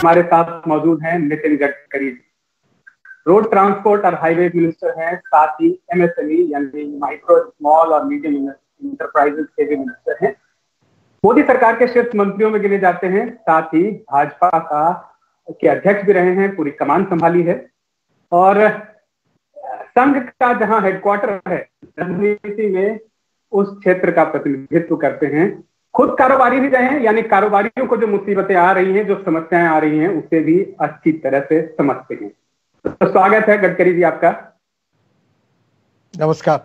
हमारे साथ मौजूद हैं नितिन गडकरी, रोड ट्रांसपोर्ट और हाईवे मिनिस्टर हैं, साथ ही एमएसएमई यानी माइक्रो स्मॉल और मीडियम इंटरप्राइजेस के भी मिनिस्टर हैं। मोदी सरकार के शीर्ष मंत्रियों में गिने जाते हैं, साथ ही भाजपा के अध्यक्ष भी रहे हैं, पूरी कमान संभाली है और संघ का जहां हेडक्वार्टर है राजनीति में उस क्षेत्र का प्रतिनिधित्व करते हैं। खुद कारोबारी भी रहे हैं, यानी कारोबारियों को जो मुसीबतें आ रही हैं, जो समस्याएं आ रही हैं, उसे भी अच्छी तरह से समझते हैं। तो स्वागत है गडकरी जी आपका। नमस्कार।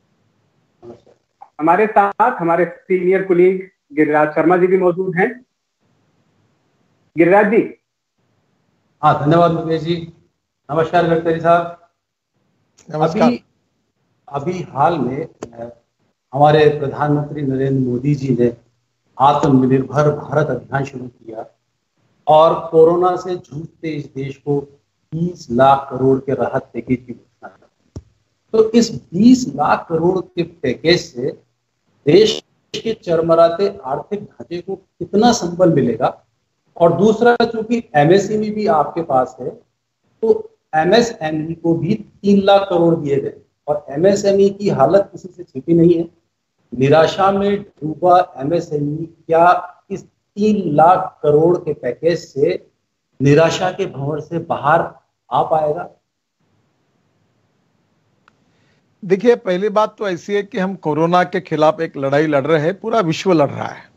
हमारे साथ हमारे सीनियर कुलीग गिरिराज शर्मा जी भी मौजूद हैं। गिरिराज जी। हाँ, धन्यवाद मुकेश जी। नमस्कार गडकरी साहब। नमस्कार। अभी हाल में हमारे प्रधानमंत्री नरेंद्र मोदी जी ने आत्मनिर्भर भारत अभियान शुरू किया और कोरोना से जूझते इस देश को 20 लाख करोड़ के राहत पैकेज की घोषणा की। तो इस 20 लाख करोड़ के पैकेज से देश के चरमराते आर्थिक ढांचे को कितना संबल मिलेगा, और दूसरा चूंकि एमएसएमई भी आपके पास है तो एमएसएमई को भी 3 लाख करोड़ दिए गए और एमएसएमई की हालत किसी से छिपी नहीं है। निराशा में डूबा एमएसएमई क्या इस 3 लाख करोड़ के पैकेज से निराशा के भंवर से बाहर आ पाएगा? देखिए, पहली बात तो ऐसी है कि हम कोरोना के खिलाफ एक लड़ाई लड़ रहे हैं, पूरा विश्व लड़ रहा है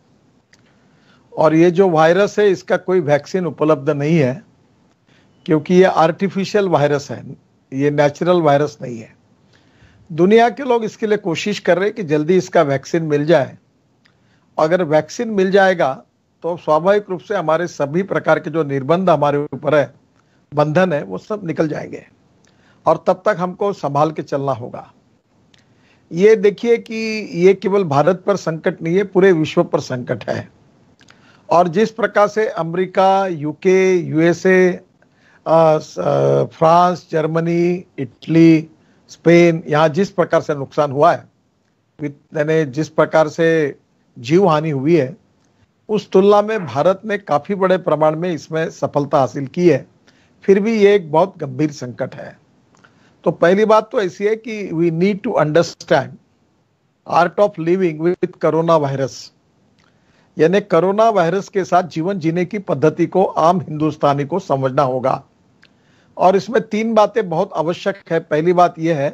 और ये जो वायरस है इसका कोई वैक्सीन उपलब्ध नहीं है, क्योंकि ये आर्टिफिशियल वायरस है, ये नेचुरल वायरस नहीं है। दुनिया के लोग इसके लिए कोशिश कर रहे हैं कि जल्दी इसका वैक्सीन मिल जाए। अगर वैक्सीन मिल जाएगा तो स्वाभाविक रूप से हमारे सभी प्रकार के जो निर्बंध हमारे ऊपर है, बंधन है, वो सब निकल जाएंगे और तब तक हमको संभाल के चलना होगा। ये देखिए कि ये केवल भारत पर संकट नहीं है, पूरे विश्व पर संकट है। और जिस प्रकार से America, UK, USA, France, Germany, Italy, Spain, यहाँ जिस प्रकार से नुकसान हुआ है, यानी जिस प्रकार से जीव हानि हुई है, उस तुलना में भारत ने काफी बड़े प्रमाण में इसमें सफलता हासिल की है। फिर भी ये एक बहुत गंभीर संकट है। तो पहली बात तो ऐसी है कि we need to understand art of living with corona virus, यानी कोरोना वायरस के साथ जीवन जीने की पद्धति को आम हिंदुस्तानी को समझना होगा। और इसमें 3 बातें बहुत आवश्यक है। पहली बात यह है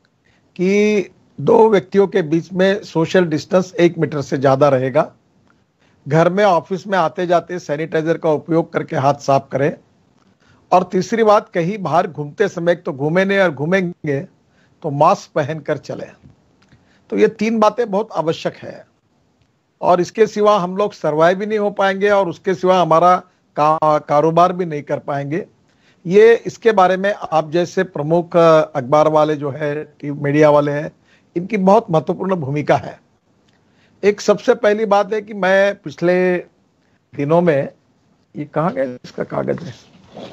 कि 2 व्यक्तियों के बीच में सोशल डिस्टेंस 1 मीटर से ज्यादा रहेगा। घर में, ऑफिस में आते जाते सैनिटाइजर का उपयोग करके हाथ साफ करें। और तीसरी बात, कहीं बाहर घूमते समय तो घूमे नहीं और घूमेंगे तो मास्क पहनकर चलें। तो ये 3 बातें बहुत आवश्यक है और इसके सिवा हम लोग सर्वाइव भी नहीं हो पाएंगे और उसके सिवा हमारा कारोबार भी नहीं कर पाएंगे। ये इसके बारे में आप जैसे प्रमुख अखबार वाले जो है, मीडिया वाले हैं, इनकी बहुत महत्वपूर्ण भूमिका है। एक सबसे पहली बात है कि मैं पिछले दिनों में, ये कहाँ गया इसका कागज है,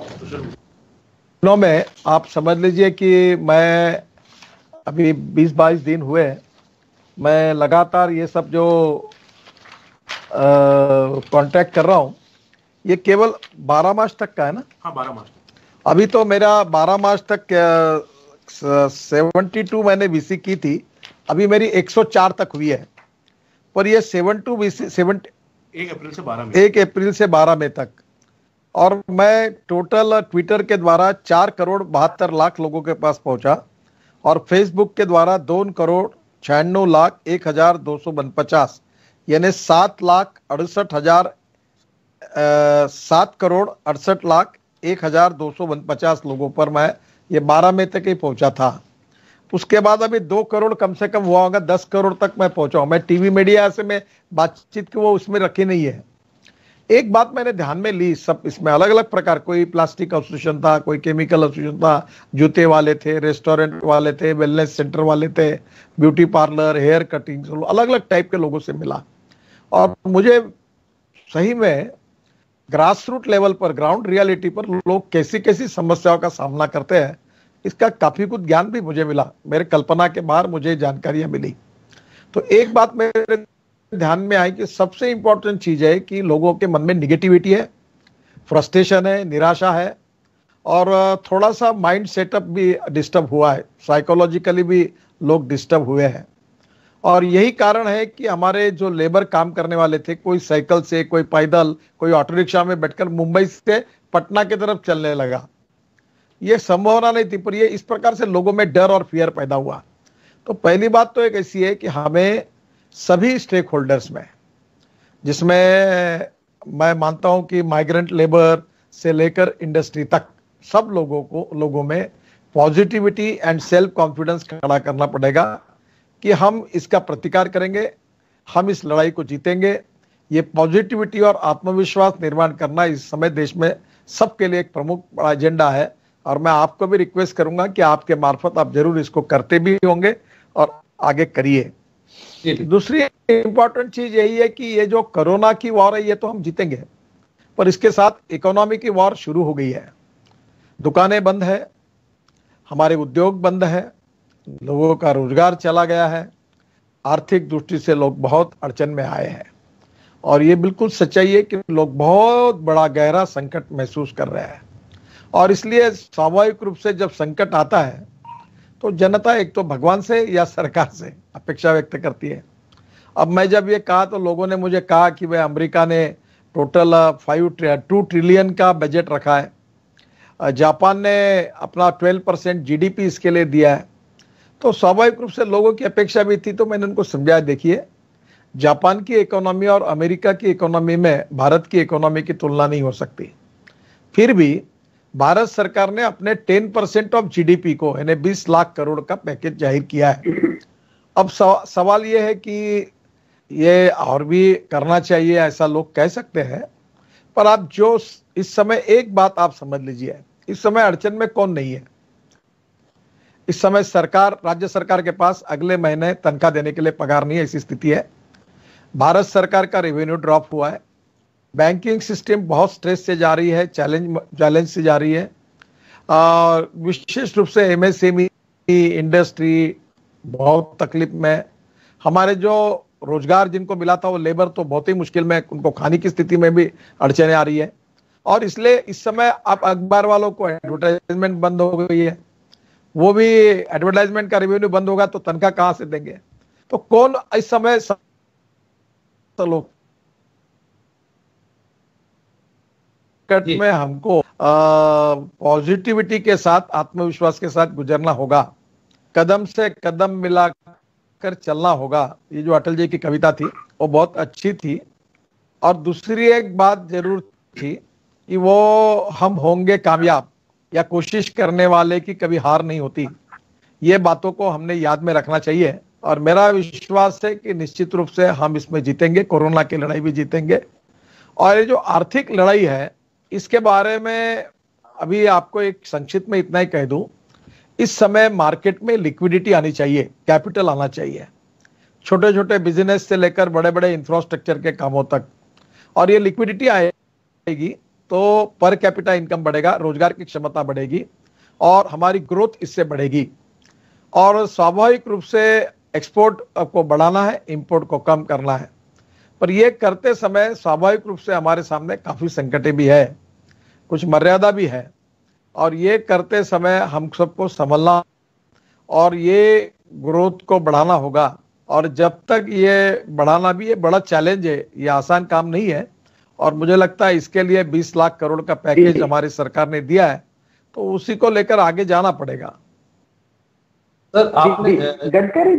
दिनों में आप समझ लीजिए कि मैं अभी 20-22 दिन हुए, मैं लगातार ये सब जो कांटेक्ट कर रहा हूँ, ये केवल 12 मार्च तक का है ना? हाँ, 12 मार्च। अभी तो मेरा 12 मार्च तक 72 मैंने वीसी की थी, अभी मेरी 104 तक हुई है। पर ये 72 वीसी 1 अप्रैल से 12 मई तक, और मैं टोटल ट्विटर के द्वारा 4 करोड़ 72 लाख लोगों के पास पहुंचा और फेसबुक के द्वारा 2 करोड़ 96 लाख 1,249, यानी 7 करोड़ 68 लाख 1,249 लोगों पर मैं ये 12 मई तक ही पहुंचा था। उसके बाद अभी 2 करोड़ कम से कम हुआ होगा, 10 करोड़ तक मैं पहुंचा हूं। मैं टीवी मीडिया से मैं बातचीत की वो उसमें रखी नहीं है। एक बात मैंने ध्यान में ली, सब इसमें अलग अलग प्रकार, कोई प्लास्टिक एसोसिएशन था, कोई केमिकल एसोसिएशन था, जूते वाले थे, रेस्टोरेंट वाले थे, वेलनेस सेंटर वाले थे, ब्यूटी पार्लर, हेयर कटिंग, अलग अलग टाइप के लोगों से मिला। और मुझे सही में ग्रास रूट लेवल पर, ग्राउंड रियलिटी पर लोग कैसी कैसी समस्याओं का सामना करते हैं, इसका काफी कुछ ज्ञान भी मुझे मिला। मेरे कल्पना के बाहर मुझे जानकारियां मिली। तो एक बात मेरे ध्यान में आई कि सबसे इंपॉर्टेंट चीज है कि लोगों के मन में निगेटिविटी है, फ्रस्ट्रेशन है, निराशा है और थोड़ा सा माइंड सेटअप भी डिस्टर्ब हुआ है, साइकोलॉजिकली भी लोग डिस्टर्ब हुए हैं। और यही कारण है कि हमारे जो लेबर काम करने वाले थे, कोई साइकिल से, कोई पैदल, कोई ऑटो रिक्शा में बैठकर मुंबई से पटना की तरफ चलने लगा। ये संभावना नहीं थी, पर ये इस प्रकार से लोगों में डर और फियर पैदा हुआ। तो पहली बात तो एक ऐसी है कि हमें सभी स्टेक होल्डर्स में, जिसमें मैं मानता हूं कि माइग्रेंट लेबर से लेकर इंडस्ट्री तक, सब लोगों में पॉजिटिविटी एंड सेल्फ कॉन्फिडेंस खड़ा करना पड़ेगा कि हम इसका प्रतिकार करेंगे, हम इस लड़ाई को जीतेंगे। ये पॉजिटिविटी और आत्मविश्वास निर्माण करना इस समय देश में सबके लिए एक प्रमुख एजेंडा है और मैं आपको भी रिक्वेस्ट करूंगा कि आपके मार्फत आप जरूर इसको करते भी होंगे और आगे करिए। दूसरी इंपॉर्टेंट चीज यही है कि ये जो कोरोना की वॉर है ये तो हम जीतेंगे, पर इसके साथ इकोनॉमी की वॉर शुरू हो गई है। दुकानें बंद है, हमारे उद्योग बंद है, लोगों का रोजगार चला गया है, आर्थिक दृष्टि से लोग बहुत अड़चन में आए हैं और ये बिल्कुल सच्चाई है कि लोग बहुत बड़ा गहरा संकट महसूस कर रहे हैं। और इसलिए स्वाभाविक रूप से जब संकट आता है तो जनता एक तो भगवान से या सरकार से अपेक्षा व्यक्त करती है। अब मैं जब ये कहा तो लोगों ने मुझे कहा कि भाई अमेरिका ने टोटल 2 ट्रिलियन का बजट रखा है, जापान ने अपना 12% जीडीपी इसके लिए दिया है। तो स्वाभाविक रूप से लोगों की अपेक्षा भी थी, तो मैंने उनको समझाया, देखिए जापान की इकोनॉमी और अमेरिका की इकोनॉमी में भारत की इकोनॉमी की तुलना नहीं हो सकती। फिर भी भारत सरकार ने अपने 10% ऑफ जीडीपी को, यानी 20 लाख करोड़ का पैकेज जाहिर किया है। अब सवाल यह है कि ये और भी करना चाहिए, ऐसा लोग कह सकते हैं, पर आप जो इस समय एक बात आप समझ लीजिए, इस समय अड़चन में कौन नहीं है। इस समय सरकार, राज्य सरकार के पास अगले महीने तनख्वाह देने के लिए पगार नहीं है, ऐसी स्थिति है। भारत सरकार का रेवेन्यू ड्रॉप हुआ है, बैंकिंग सिस्टम बहुत स्ट्रेस से जा रही है, चैलेंज से जा रही है और विशेष रूप से एमएसएमई इंडस्ट्री बहुत तकलीफ में। हमारे जो रोजगार जिनको मिला था वो लेबर तो बहुत ही मुश्किल में, उनको खाने की स्थिति में भी अड़चने आ रही है। और इसलिए इस समय आप अखबार वालों को एडवर्टाइजमेंट बंद हो गई है, वो भी एडवर्टाइजमेंट का रेवेन्यू बंद होगा तो तनख्वाह कहां से देंगे। तो कौन इस समय लोग में हमको पॉजिटिविटी के साथ, आत्मविश्वास के साथ गुजरना होगा, कदम से कदम मिलाकर चलना होगा। ये जो अटल जी की कविता थी वो बहुत अच्छी थी। और दूसरी एक बात जरूर थी कि वो हम होंगे कामयाब, या कोशिश करने वाले की कभी हार नहीं होती। ये बातों को हमने याद में रखना चाहिए और मेरा विश्वास है कि निश्चित रूप से हम इसमें जीतेंगे, कोरोना की लड़ाई भी जीतेंगे। और ये जो आर्थिक लड़ाई है इसके बारे में अभी आपको एक संक्षिप्त में इतना ही कह दूं, इस समय मार्केट में लिक्विडिटी आनी चाहिए, कैपिटल आना चाहिए, छोटे छोटे बिजनेस से लेकर बड़े बड़े इंफ्रास्ट्रक्चर के कामों तक। और ये लिक्विडिटी आएगी तो पर कैपिटा इनकम बढ़ेगा, रोजगार की क्षमता बढ़ेगी और हमारी ग्रोथ इससे बढ़ेगी। और स्वाभाविक रूप से एक्सपोर्ट को बढ़ाना है, इंपोर्ट को कम करना है। पर यह करते समय स्वाभाविक रूप से हमारे सामने काफी संकटें भी है, कुछ मर्यादा भी है और ये करते समय हम सबको संभलना और ये ग्रोथ को बढ़ाना होगा। और जब तक ये बढ़ाना भी, ये बड़ा चैलेंज है, ये आसान काम नहीं है। और मुझे लगता है इसके लिए 20 लाख करोड़ का पैकेज हमारी सरकार ने दिया है, तो उसी को लेकर आगे जाना पड़ेगा। सर आपने गडकरी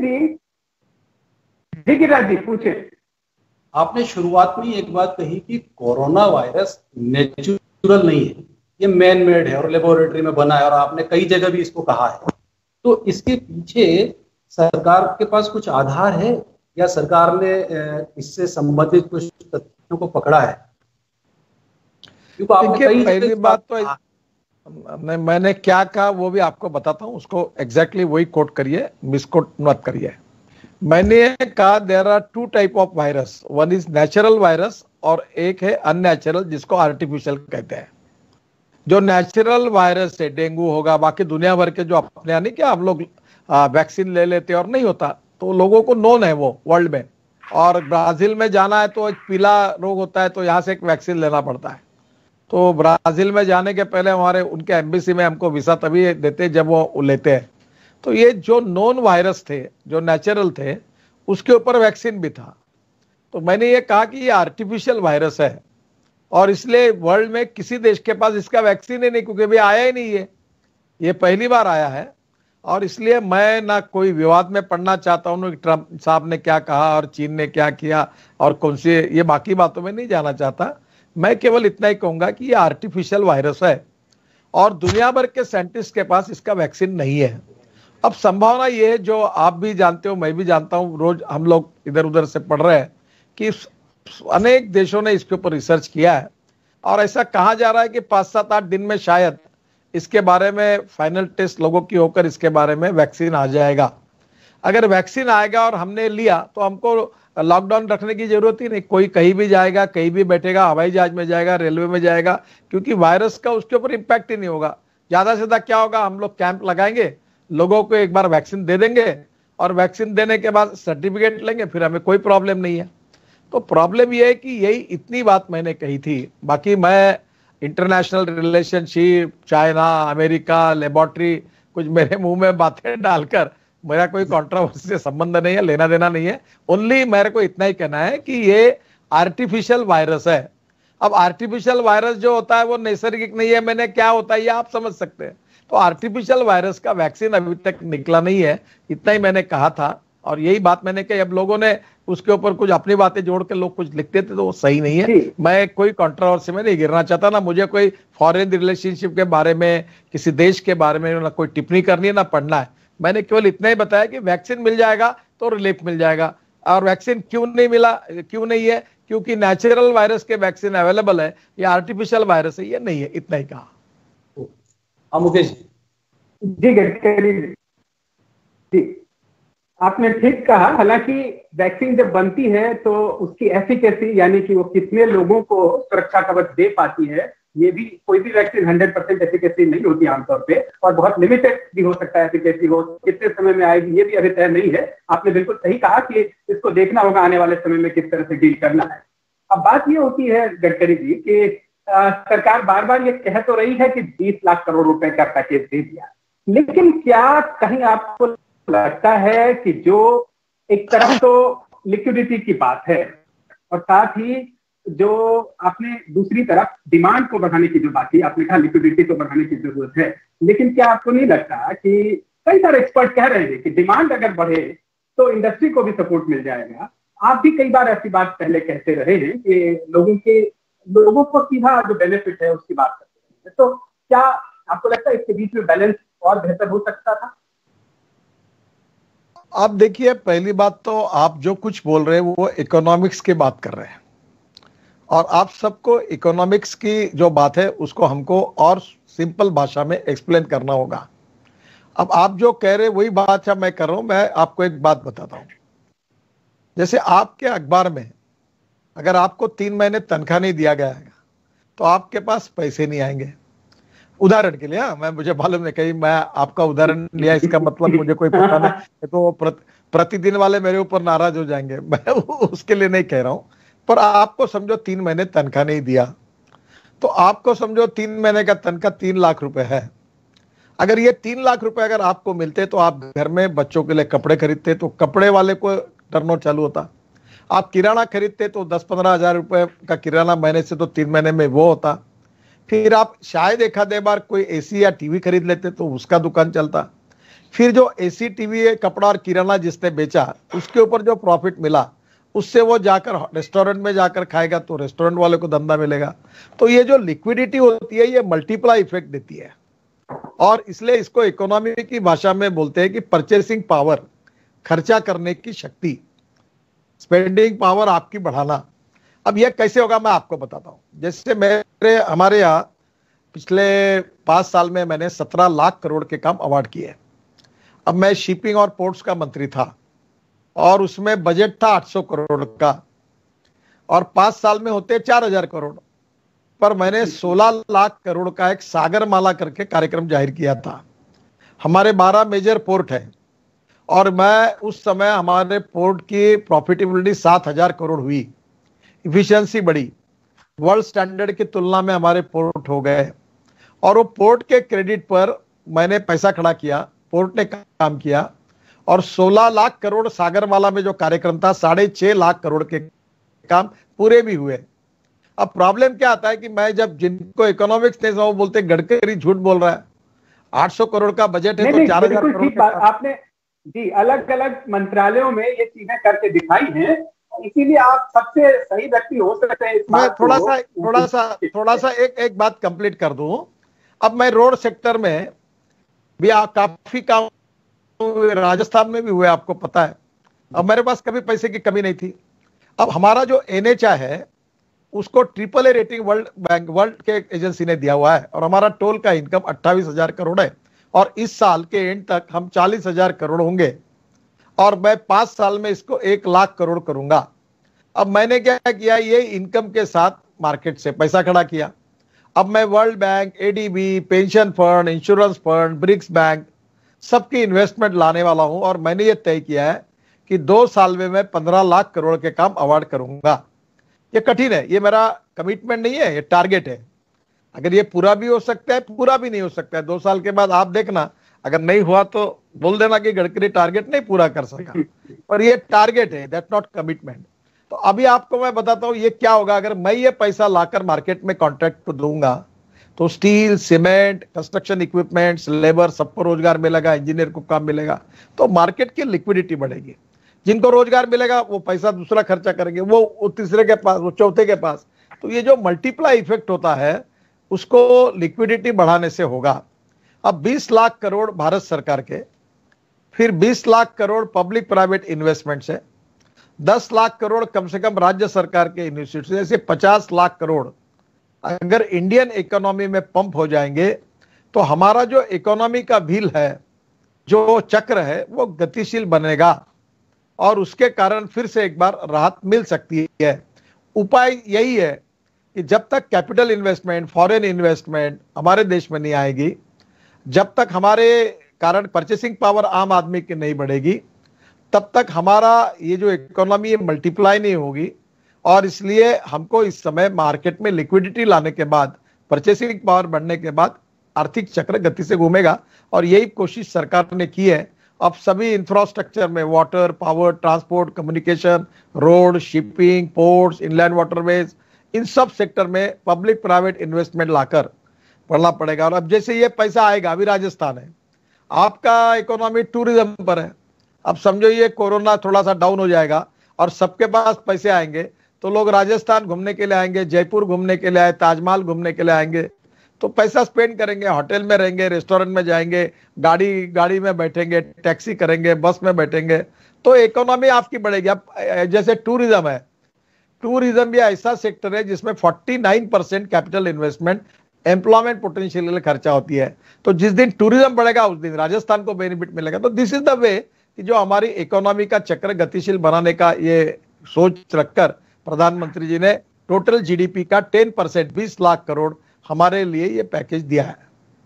जी गिरिराज जी पूछे। आपने शुरुआत में एक बात कही कि कोरोना वायरस नेचुरल नहीं है, ये मैन मेड है और लेबोरेटरी में बना है, और आपने कई जगह भी इसको कहा है। तो इसके पीछे सरकार के पास कुछ आधार है या सरकार ने इससे संबंधित कुछ तथ्यों को पकड़ा है? क्योंकि आपने पहली बात तो मैंने क्या कहा वो भी आपको बताता हूं, उसको एग्जैक्टली वही कोट करिए, मिसकोट मत करिए। मैंने कहा there are 2 type of virus, one is natural virus और एक है अननेचुरल, जिसको आर्टिफिशियल कहते हैं। जो नेचुरल वायरस है, डेंगू होगा, बाकी दुनिया भर के जो अपने यानी कि हम लोग वैक्सीन ले लेते और नहीं होता, तो लोगों को नोन है वो वर्ल्ड में। और ब्राजील में जाना है तो एक पीला रोग होता है तो यहाँ से एक वैक्सीन लेना पड़ता है। तो ब्राजील में जाने के पहले हमारे उनके एम्बेसी में हमको वीसा तभी देते जब वो लेते हैं। तो ये जो नॉन वायरस थे, जो नेचुरल थे, उसके ऊपर वैक्सीन भी था। तो मैंने ये कहा कि ये आर्टिफिशियल वायरस है और इसलिए वर्ल्ड में किसी देश के पास इसका वैक्सीन ही नहीं, क्योंकि अभी आया ही नहीं है, ये पहली बार आया है। और इसलिए मैं ना कोई विवाद में पढ़ना चाहता हूँ कि ट्रंप साहब ने क्या कहा और चीन ने क्या किया और कौन सी, ये बाकी बातों में नहीं जाना चाहता। मैं केवल इतना ही कहूंगा कि ये आर्टिफिशियल वायरस है और दुनिया भर के साइंटिस्ट के पास इसका वैक्सीन नहीं है। अब संभावना ये है, जो आप भी जानते हो, मैं भी जानता हूं, रोज हम लोग इधर उधर से पढ़ रहे हैं कि अनेक देशों ने इसके ऊपर रिसर्च किया है और ऐसा कहा जा रहा है कि 5-7-8 दिन में शायद इसके बारे में फाइनल टेस्ट लोगों की होकर इसके बारे में वैक्सीन आ जाएगा। अगर वैक्सीन आएगा और हमने लिया तो हमको लॉकडाउन रखने की जरूरत ही नहीं, कोई कहीं भी जाएगा, कहीं भी बैठेगा, हवाई जहाज में जाएगा, रेलवे में जाएगा, क्योंकि वायरस का उसके ऊपर इंपैक्ट ही नहीं होगा। ज्यादा से ज्यादा क्या होगा, हम लोग कैंप लगाएंगे, लोगों को एक बार वैक्सीन दे देंगे और वैक्सीन देने के बाद सर्टिफिकेट लेंगे, फिर हमें कोई प्रॉब्लम नहीं है। तो प्रॉब्लम यह है कि यही इतनी बात मैंने कही थी। बाकी मैं international relationship, China, America, laboratory, कुछ मेरे मुंह में बातें डालकर मेरा कोई कंट्रोवर्सी से संबंध नहीं है, लेना देना नहीं है। ओनली मेरे को इतना ही कहना है कि ये आर्टिफिशियल वायरस है। अब आर्टिफिशियल वायरस जो होता है वो नैसर्गिक नहीं है, मैंने क्या होता है ये आप समझ सकते हैं। तो आर्टिफिशियल वायरस का वैक्सीन अभी तक निकला नहीं है, इतना ही मैंने कहा था और यही बात मैंने कही। अब लोगों ने उसके ऊपर कुछ अपनी बातें जोड़ के लोग कुछ लिखते थे तो वो सही नहीं है। मैं कोई कंट्रोवर्सी में नहीं गिरना चाहता, ना मुझे कोई फॉरेन रिलेशनशिप के बारे में, किसी देश के बारे में ना कोई टिप्पणी करनी है ना पढ़ना है। मैंने केवल इतना ही बताया कि वैक्सीन मिल जाएगा तो रिलीफ मिल जाएगा। और वैक्सीन क्यों नहीं मिला, क्यों नहीं है, क्योंकि नेचुरल वायरस के वैक्सीन अवेलेबल है, ये आर्टिफिशियल वायरस है ये नहीं है, इतना ही कहा। मुकेश जी गडकरी जी, आपने ठीक कहा। हालांकि वैक्सीन जब बनती है तो उसकी एफिकेसी, यानी कि वो कितने लोगों को सुरक्षा कवच दे पाती है, ये भी, कोई भी वैक्सीन 100% एफिकेसी नहीं होती आमतौर पे, और बहुत लिमिटेड भी हो सकता है एफिकेसी हो, कितने समय में आएगी ये भी अभी तय नहीं है। आपने बिल्कुल सही कहा कि इसको देखना होगा आने वाले समय में किस तरह से डील करना है। अब बात ये होती है गडकरी जी कि सरकार बार बार ये कह तो रही है कि 20 लाख करोड़ रुपए का पैकेज दे दिया, लेकिन क्या कहीं आपको लगता है कि जो एक तरफ तो लिक्विडिटी की बात है और साथ ही जो आपने दूसरी तरफ डिमांड को बढ़ाने की जो बात की, आपने कहा लिक्विडिटी को बढ़ाने की जरूरत है, लेकिन क्या आपको नहीं लगता कि कई सारे एक्सपर्ट कह रहे हैं कि डिमांड अगर बढ़े तो इंडस्ट्री को भी सपोर्ट मिल जाएगा। आप भी कई बार ऐसी बात पहले कहते रहे हैं कि लोगों को सीधा जो बेनिफिट है उसकी बात करते हैं। तो क्या आपको लगता है इसके बीच में बैलेंस और बेहतर हो सकता था? आप देखिए, पहली बात तो आप जो कुछ बोल रहे हैं वो इकोनॉमिक्स की बात कर रहे हैं और आप सबको इकोनॉमिक्स की जो बात है उसको हमको और सिंपल भाषा में एक्सप्लेन करना होगा। अब आप जो कह रहे हैं वही बात मैं कर रहा हूं। मैं आपको एक बात बताता हूं, जैसे आपके अखबार में अगर आपको 3 महीने तनख्वाह नहीं दिया गया है तो आपके पास पैसे नहीं आएंगे। उदाहरण के लिए, मैं मुझे मालूम नहीं कहीं मैं आपका उदाहरण लिया, इसका मतलब मुझे कोई पता नहीं, तो प्रतिदिन वाले मेरे ऊपर नाराज हो जाएंगे, मैं उसके लिए नहीं कह रहा हूं। पर आपको समझो 3 महीने तनख्वाह नहीं दिया तो आपको समझो 3 महीने का तनख्वाह 3 लाख रुपए है। अगर ये 3 लाख रुपए अगर आपको मिलते तो आप घर में बच्चों के लिए कपड़े खरीदते तो कपड़े वाले को टर्नओवर चालू होता, आप किराना खरीदते तो 10-15 हजार रुपए का किराना महीने से तो 3 महीने में वो होता। फिर आप शायद एक आधे बार कोई एसी या टीवी खरीद लेते तो उसका दुकान चलता। फिर जो एसी, टीवी, कपड़ा और किराना जिसने बेचा उसके ऊपर जो प्रॉफिट मिला उससे वो जाकर रेस्टोरेंट में जाकर खाएगा तो रेस्टोरेंट वाले को धंधा मिलेगा। तो ये जो लिक्विडिटी होती है ये मल्टीप्लाई इफेक्ट देती है और इसलिए इसको इकोनॉमी की भाषा में बोलते हैं कि परचेसिंग पावर, खर्चा करने की शक्ति, स्पेंडिंग पावर आपकी बढ़ाना। अब यह कैसे होगा मैं आपको बताता हूं। जैसे हमारे यहाँ पिछले 5 साल में मैंने 17 लाख करोड़ के काम अवार्ड किए। अब मैं शिपिंग और पोर्ट्स का मंत्री था और उसमें बजट था 800 करोड़ का और 5 साल में होते 4000 करोड़, पर मैंने 16 लाख करोड़ का एक सागरमाला करके कार्यक्रम जाहिर किया था। हमारे 12 मेजर पोर्ट है और मैं उस समय हमारे पोर्ट की प्रॉफिटेबिलिटी 7000 करोड़ हुई, इफिशियंसी बढ़ी। वर्ल्ड स्टैंडर्ड की तुलना में हमारे पोर्ट हो गए, और वो पोर्ट के क्रेडिट पर मैंने पैसा खड़ा किया, पोर्ट ने काम किया, और 16 लाख करोड़ सागरमाला में जो कार्यक्रम था 6.5 लाख करोड़ के काम पूरे भी हुए। अब प्रॉब्लम क्या आता है कि मैं जब जिनको इकोनॉमिक्स नहीं समझ बोलते गडकरी झूठ बोल रहा है, 800 करोड़ का बजट है तो 4000 करोड़ का आपने जी अलग अलग मंत्रालयों में ये चीजें करके दिखाई हैं, इसीलिए आप सबसे सही व्यक्ति हो सकते हैं। मैं थोड़ा सा एक बात कंप्लीट कर दूं। अब मैं रोड सेक्टर में भी काफी काम राजस्थान में भी हुए, आपको पता है। अब मेरे पास कभी पैसे की कमी नहीं थी। अब हमारा जो NHAI है उसको AAA रेटिंग वर्ल्ड के एजेंसी ने दिया हुआ है, और हमारा टोल का इनकम 28,000 करोड़ है, और इस साल के एंड तक हम 40,000 करोड़ होंगे, और मैं 5 साल में इसको 1 लाख करोड़ करूंगा। अब मैंने क्या किया, ये इनकम के साथ मार्केट से पैसा खड़ा किया। अब मैं World Bank, ADB, pension fund, insurance fund, BRICS bank सबकी इन्वेस्टमेंट लाने वाला हूं, और मैंने ये तय किया है कि 2 साल में मैं 15 लाख करोड़ के काम अवार्ड करूंगा। ये कठिन है, ये मेरा कमिटमेंट नहीं है, ये टारगेट है। अगर ये पूरा भी हो सकता है, पूरा भी नहीं हो सकता है। 2 साल के बाद आप देखना, अगर नहीं हुआ तो बोल देना कि गडकरी टारगेट नहीं पूरा कर सका, पर ये टारगेट है, दैट नॉट कमिटमेंट। तो अभी आपको मैं बताता हूं ये क्या होगा। अगर मैं ये पैसा लाकर मार्केट में कॉन्ट्रैक्ट को दूंगा तो steel, cement, construction equipments, labour, सबको रोजगार मिलेगा, इंजीनियर को काम मिलेगा, तो मार्केट की लिक्विडिटी बढ़ेगी। जिनको रोजगार मिलेगा वो पैसा दूसरा खर्चा करेंगे, वो तीसरे के पास, वो चौथे के पास। तो ये जो मल्टीप्लाई इफेक्ट होता है उसको लिक्विडिटी बढ़ाने से होगा। अब 20 लाख करोड़ भारत सरकार के, फिर 20 lakh crore public private investment से, 10 लाख करोड़ कम से कम राज्य सरकार के इंस्टीट्यूट से, ऐसे 50 लाख करोड़ अगर इंडियन इकोनॉमी में पंप हो जाएंगे तो हमारा जो इकोनॉमी का व्हील है, जो चक्र है, वो गतिशील बनेगा, और उसके कारण फिर से एक बार राहत मिल सकती है। उपाय यही है कि जब तक कैपिटल इन्वेस्टमेंट, फॉरेन इन्वेस्टमेंट हमारे देश में नहीं आएगी, जब तक हमारे कारण परचेसिंग पावर आम आदमी की नहीं बढ़ेगी, तब तक हमारा ये जो इकोनॉमी मल्टीप्लाई नहीं होगी। और इसलिए हमको इस समय मार्केट में लिक्विडिटी लाने के बाद, परचेसिंग पावर बढ़ने के बाद आर्थिक चक्र गति से घूमेगा, और यही कोशिश सरकार ने की है। अब सभी इंफ्रास्ट्रक्चर में, water, power, transport, communication, road, shipping, ports, inland waterways, इन सब सेक्टर में पब्लिक प्राइवेट इन्वेस्टमेंट लाकर बढ़ना पड़ेगा। और अब जैसे ये पैसा आएगा, अभी राजस्थान है, आपका इकोनॉमी टूरिज्म पर है। अब समझो ये कोरोना थोड़ा सा डाउन हो जाएगा और सबके पास पैसे आएंगे, तो लोग राजस्थान घूमने के लिए आएंगे, जयपुर घूमने के लिए आए, ताजमहल घूमने के लिए आएंगे, तो पैसा स्पेंड करेंगे, होटल में रहेंगे, रेस्टोरेंट में जाएंगे, गाड़ी में बैठेंगे, टैक्सी करेंगे, बस में बैठेंगे, तो इकोनॉमी आपकी बढ़ेगी। अब जैसे टूरिज्म है, टूरिज्म भी ऐसा सेक्टर है जिसमें 49% कैपिटल इन्वेस्टमेंट एम्प्लॉयमेंट पोटेंशियल के लिए खर्चा होती है। तो जिस दिन टूरिज्म बढ़ेगा उस दिन राजस्थान को बेनिफिट मिलेगा। तो दिस इज द वे कि जो हमारी इकोनॉमी का चक्र गतिशील बनाने का ये सोच रखकर प्रधानमंत्री जी ने टोटल GDP का 10%, 20 लाख करोड़ हमारे लिए ये पैकेज दिया है।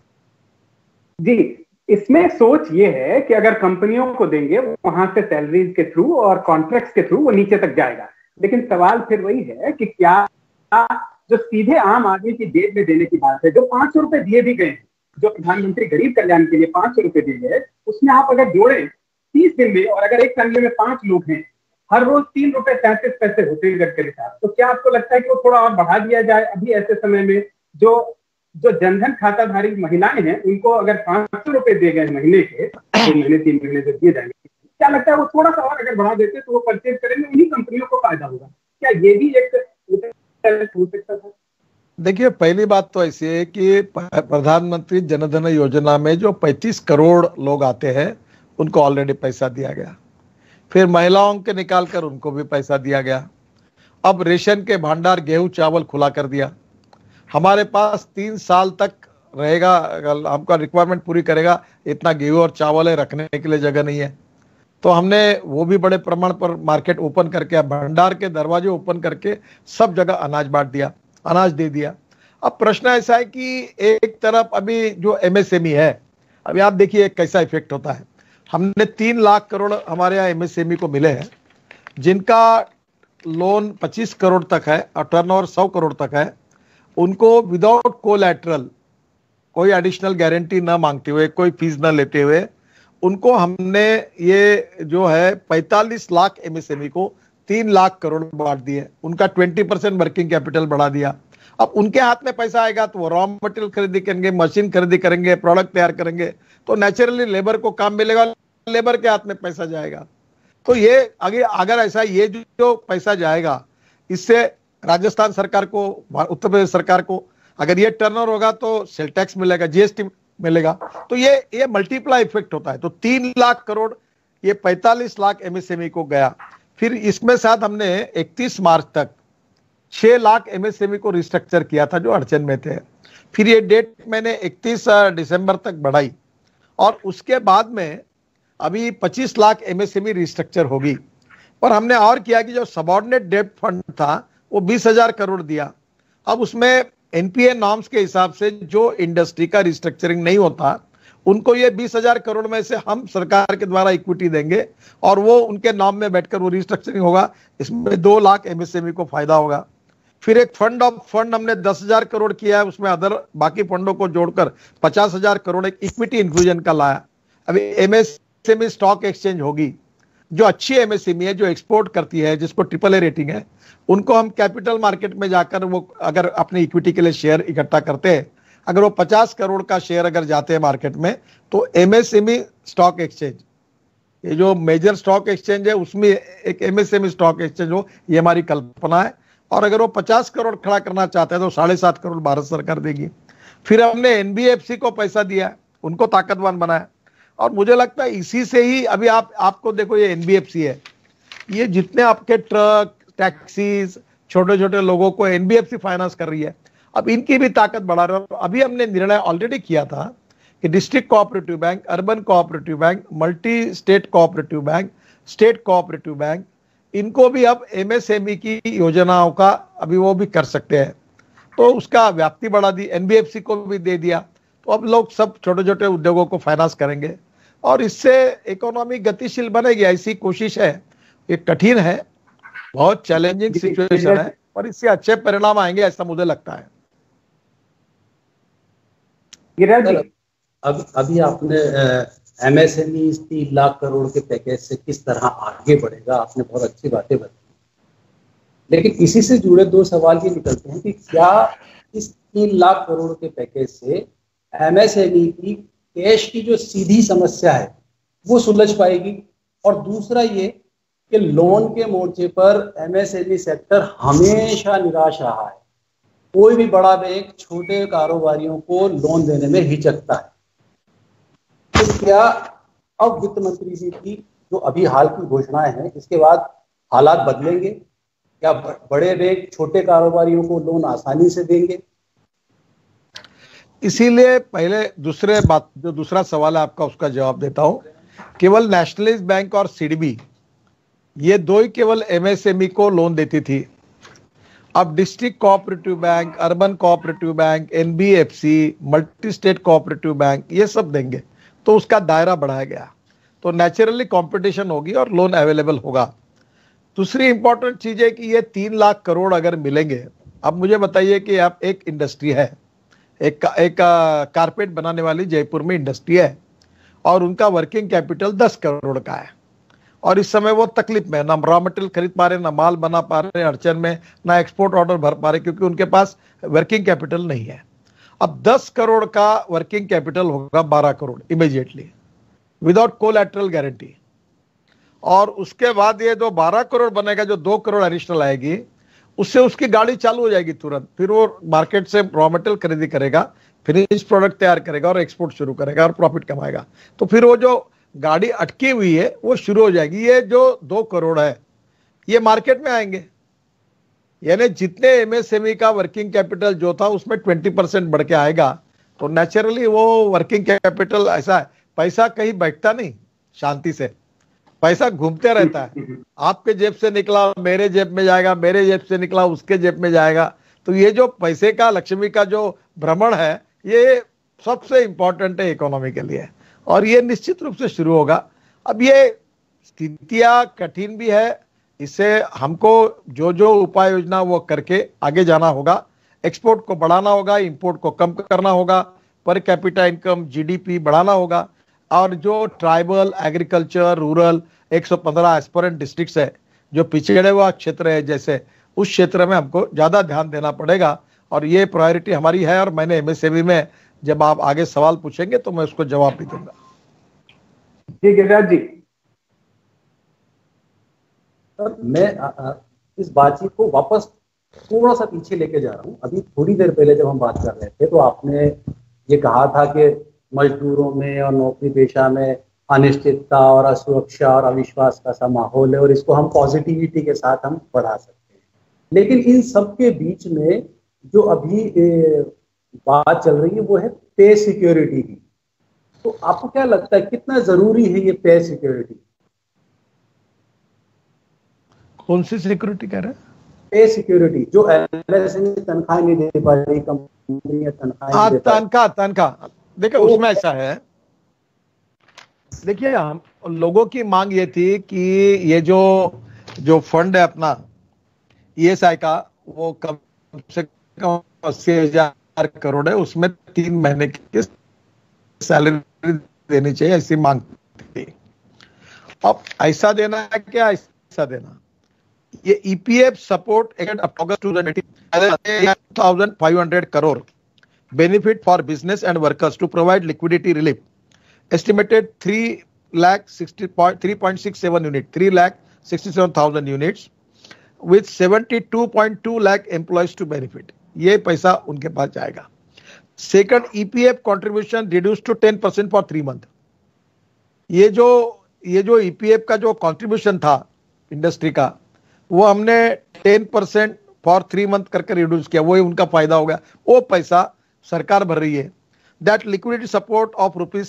जी, इसमें सोच ये है कि अगर कंपनियों को देंगे वहां से सैलरीज के थ्रू और कॉन्ट्रैक्ट्स के थ्रू वो नीचे तक जाएगा, लेकिन सवाल फिर वही है कि क्या जो सीधे आम आदमी की जेब में देने की बात है, जो 500 रुपए दिए भी गए, जो प्रधानमंत्री गरीब कल्याण के लिए 500 रुपए दिए गए, उसमें आप अगर जोड़ें 30 दिन में, और अगर एक फैमिली में 5 लोग हैं, हर रोज 3 रुपए 33 पैसे होते हैं गडकरी साहब, तो क्या आपको लगता है कि वो थोड़ा और बढ़ा दिया जाए अभी ऐसे समय में? जो जनधन खाताधारी महिलाएं हैं उनको अगर 500 रुपए दिए गए महीने के, 2 महीने 3 महीने से दिए जाएंगे, क्या लगता है वो थोड़ा सा और अगर बढ़ा देते तो वो परचेज करेंगे, उन्हीं कंपनियों को फायदा होगा? क्या ये भी एक हो सकता था? देखिए, पहली बात तो ऐसी है कि प्रधानमंत्री जनधन योजना में जो 35 करोड़ लोग आते हैं उनको ऑलरेडी पैसा दिया गया, फिर महिलाओं के निकाल कर उनको भी पैसा दिया गया। अब रेशन के भंडार, गेहूं चावल खुला कर दिया। हमारे पास 3 साल तक रहेगा, अगर हमका रिक्वायरमेंट पूरी करेगा, इतना गेहूं और चावल है, रखने के लिए जगह नहीं है, तो हमने वो भी बड़े प्रमाण पर मार्केट ओपन करके, भंडार के दरवाजे ओपन करके सब जगह अनाज बांट दिया, अनाज दे दिया। अब प्रश्न ऐसा है कि एक तरफ अभी जो MSME है, अभी आप देखिए कैसा इफेक्ट होता है। हमने 3 लाख करोड़ हमारे यहाँ MSME को मिले हैं, जिनका लोन 25 करोड़ तक है और टर्नओवर 100 करोड़ तक है, उनको विदाउट कोलैटरल, कोई एडिशनल गारंटी ना मांगते हुए, कोई फीस ना लेते हुए, उनको हमने ये जो है 45 लाख एमएसएमई को 3 लाख करोड़ बांट दिए, उनका 20% वर्किंग कैपिटल बढ़ा दिया। अब उनके हाथ में पैसा आएगा तो वो रॉ मटेरियल खरीदी करेंगे, मशीन खरीदी करेंगे, प्रोडक्ट तैयार करेंगे, तो नेचुरली लेबर को काम मिलेगा, लेबर के हाथ में पैसा जाएगा। तो ये आगे अगर ऐसा ये जो पैसा जाएगा, इससे राजस्थान सरकार को, उत्तर प्रदेश सरकार को अगर ये टर्नओवर होगा तो सेल टैक्स मिलेगा, जीएसटी मिलेगा, तो ये मल्टीप्लाई इफेक्ट होता है। तो 3 लाख करोड़ ये 45 लाख एमएसएमई को गया। फिर इसमें साथ हमने 31 मार्च तक 6 लाख एमएसएमई को रिस्ट्रक्चर किया था जो अड़चन में थे। फिर ये डेट मैंने 31 दिसंबर तक बढ़ाई और उसके बाद में अभी 25 लाख एमएसएमई रिस्ट्रक्चर होगी। और हमने और किया कि जो सबऑर्डिनेट डेट फंड था वो 20,000 करोड़ दिया। अब उसमें एनपीए नॉर्म्स के हिसाब से जो इंडस्ट्री का रिस्ट्रक्चरिंग नहीं होता उनको ये 20,000 करोड़ में से हम सरकार के द्वारा इक्विटी देंगे और वो उनके नाम में बैठकर वो रिस्ट्रक्चरिंग होगा। इसमें 2 लाख एमएसएमई को फायदा होगा। फिर एक फंड ऑफ फंड हमने 10,000 करोड़ किया है, उसमें अदर बाकी फंडों को जोड़कर 50,000 करोड़ एक इक्विटी इन्फ्यूजन का लाया। अभी एमएसएमई स्टॉक एक्सचेंज होगी, जो अच्छी एमएसएमई है, जो एक्सपोर्ट करती है, जिसको AAA रेटिंग है, उनको हम कैपिटल मार्केट में जाकर वो अगर अपने इक्विटी के लिए शेयर इकट्ठा करते हैं, अगर वो 50 करोड़ का शेयर अगर जाते हैं मार्केट में, तो एमएसएमई स्टॉक एक्सचेंज, ये जो मेजर स्टॉक एक्सचेंज है उसमें एक एमएसएमई स्टॉक एक्सचेंज हो, ये हमारी कल्पना है। और अगर वो 50 करोड़ खड़ा करना चाहते हैं तो 7.5 करोड़ भारत सरकार देगी। फिर हमने एनबीएफसी को पैसा दिया, उनको ताकतवान बनाया। और मुझे लगता है इसी से ही अभी आपको देखो, ये एनबीएफसी है, ये जितने आपके ट्रक, टैक्सीज, छोटे छोटे लोगों को एनबीएफसी फाइनेंस कर रही है, अब इनकी भी ताकत बढ़ा रहा है। अभी हमने निर्णय ऑलरेडी किया था कि district cooperative bank, urban cooperative bank, multi state cooperative bank, state cooperative bank, इनको भी अब एमएसएमई की योजनाओं का अभी वो भी कर सकते हैं। तो उसका व्याप्ति बढ़ा दी, एनबीएफसी को भी दे दिया, तो अब लोग सब छोटे छोटे उद्योगों को फाइनेंस करेंगे और इससे इकोनॉमी गतिशील बनेगी, ऐसी कोशिश है। ये कठिन है, बहुत चैलेंजिंग सिचुएशन है, पर इससे अच्छे परिणाम आएंगे ऐसा मुझे लगता है। अभी आपने एमएसएमई 3 लाख करोड़ के पैकेज से किस तरह आगे बढ़ेगा, आपने बहुत अच्छी बातें बताई, लेकिन इसी से जुड़े 2 सवाल ये निकलते हैं कि क्या इस 3 लाख करोड़ के पैकेज से एमएसएमई की कैश की जो सीधी समस्या है वो सुलझ पाएगी, और दूसरा ये कि लोन के मोर्चे पर एमएसएमई सेक्टर हमेशा निराश रहा है। कोई भी बड़ा बैंक छोटे कारोबारियों को लोन देने में हिचकता है। तो क्या अब वित्त मंत्री जी की जो अभी हाल की घोषणाएं हैं, इसके बाद हालात बदलेंगे? क्या बड़े बैंक छोटे कारोबारियों को लोन आसानी से देंगे? इसीलिए पहले दूसरा सवाल है आपका, उसका जवाब देता हूं। केवल नेशनलाइज्ड बैंक और सिडबी, ये 2 ही केवल एमएसएमई को लोन देती थी। अब district cooperative bank, urban cooperative bank, NBFC, multi state cooperative bank, ये सब देंगे, तो उसका दायरा बढ़ाया गया, तो नेचुरली कंपटीशन होगी और लोन अवेलेबल होगा। दूसरी इंपॉर्टेंट चीज है कि ये 3 लाख करोड़ अगर मिलेंगे, अब मुझे बताइए कि आप एक इंडस्ट्री है, एक कारपेट बनाने वाली जयपुर में इंडस्ट्री है और उनका वर्किंग कैपिटल 10 करोड़ का है, और इस समय वो तकलीफ में, ना रॉ मटेरियल खरीद पा रहे, ना माल बना पा रहे, अड़चन में, ना एक्सपोर्ट ऑर्डर भर पा रहे, क्योंकि उनके पास वर्किंग कैपिटल नहीं है। अब 10 करोड़ का वर्किंग कैपिटल होगा 12 crore immediately without collateral guarantee, और उसके बाद ये जो 12 करोड़ बनेगा, जो 2 करोड़ एडिशनल आएगी, उससे उसकी गाड़ी चालू हो जाएगी तुरंत। फिर वो मार्केट से रॉ मटेरियल खरीदी करेगा, फिनिश प्रोडक्ट तैयार करेगा और एक्सपोर्ट शुरू करेगा और प्रॉफिट कमाएगा। तो फिर वो जो गाड़ी अटकी हुई है वो शुरू हो जाएगी। ये जो 2 करोड़ है ये मार्केट में आएंगे, यानी जितने एमएसएमई का वर्किंग कैपिटल जो था उसमें 20% बढ़ के आएगा, तो नेचुरली वो वर्किंग कैपिटल, ऐसा है पैसा कहीं बैठता नहीं शांति से, पैसा घूमते रहता है। आपके जेब से निकला मेरे जेब में जाएगा, मेरे जेब से निकला उसके जेब में जाएगा। तो ये जो पैसे का, लक्ष्मी का जो भ्रमण है, ये सबसे इंपॉर्टेंट है इकोनॉमी के लिए, और ये निश्चित रूप से शुरू होगा। अब ये स्थितियां कठिन भी है, इससे हमको जो जो उपाय योजना वो करके आगे जाना होगा। एक्सपोर्ट को बढ़ाना होगा, इंपोर्ट को कम करना होगा, पर कैपिटा इनकम जीडीपी बढ़ाना होगा, और जो tribal, agriculture, rural 115 aspirant districts है, जो पिछड़े हुआ क्षेत्र है, जैसे उस क्षेत्र में हमको ज्यादा ध्यान देना पड़ेगा, और ये प्रायोरिटी हमारी है। और मैंने एमएसएमई में, जब आप आगे सवाल पूछेंगे तो मैं उसको जवाब भी दूंगा। जी गिरिराज जी। सर, मैं इस बातचीत को वापस थोड़ा सा पीछे लेके जा रहा हूँ। अभी थोड़ी देर पहले जब हम बात कर रहे थे तो आपने ये कहा था कि मजदूरों में और नौकरी पेशा में अनिश्चितता और असुरक्षा और अविश्वास का सा माहौल है, और इसको हम पॉजिटिविटी के साथ हम बढ़ा सकते हैं। लेकिन इन सब के बीच में जो अभी बात चल रही है वो है पे सिक्योरिटी की। तो आपको क्या लगता है कितना जरूरी है ये पे सिक्योरिटी? कौन सी सिक्योरिटी कह रहे हैं? पे सिक्योरिटी, जो एमएसएमई तनख्वाह नहीं दे पा रही, कंपनी तनख्वाह तनख्वाह। देखिए उसमें ऐसा है, देखिए हम लोगों की मांग ये थी कि ये जो फंड है अपना ईएसआई का, वो कम से कम 80,000 करोड़ है, उसमें 3 महीने की सैलरी देनी चाहिए, ऐसी मांग थी। अब ऐसा देना है क्या, ऐसा देना, ये EPF support August 2,500 crore benefit for business and workers to provide liquidity relief, estimated 3,67 unit, 3,67,000 units with 72.2 lakh employees to benefit. ये पैसा उनके पास जाएगा। Second, EPF contribution reduce to 10% for 3 month. ये जो ईपीएफ का जो कंट्रीब्यूशन था इंडस्ट्री का, वो हमने 10% फॉर 3 मंथ करके रिड्यूस किया, वो उनका फायदा हो गया, वो पैसा सरकार भर रही है। That liquidity support of rupees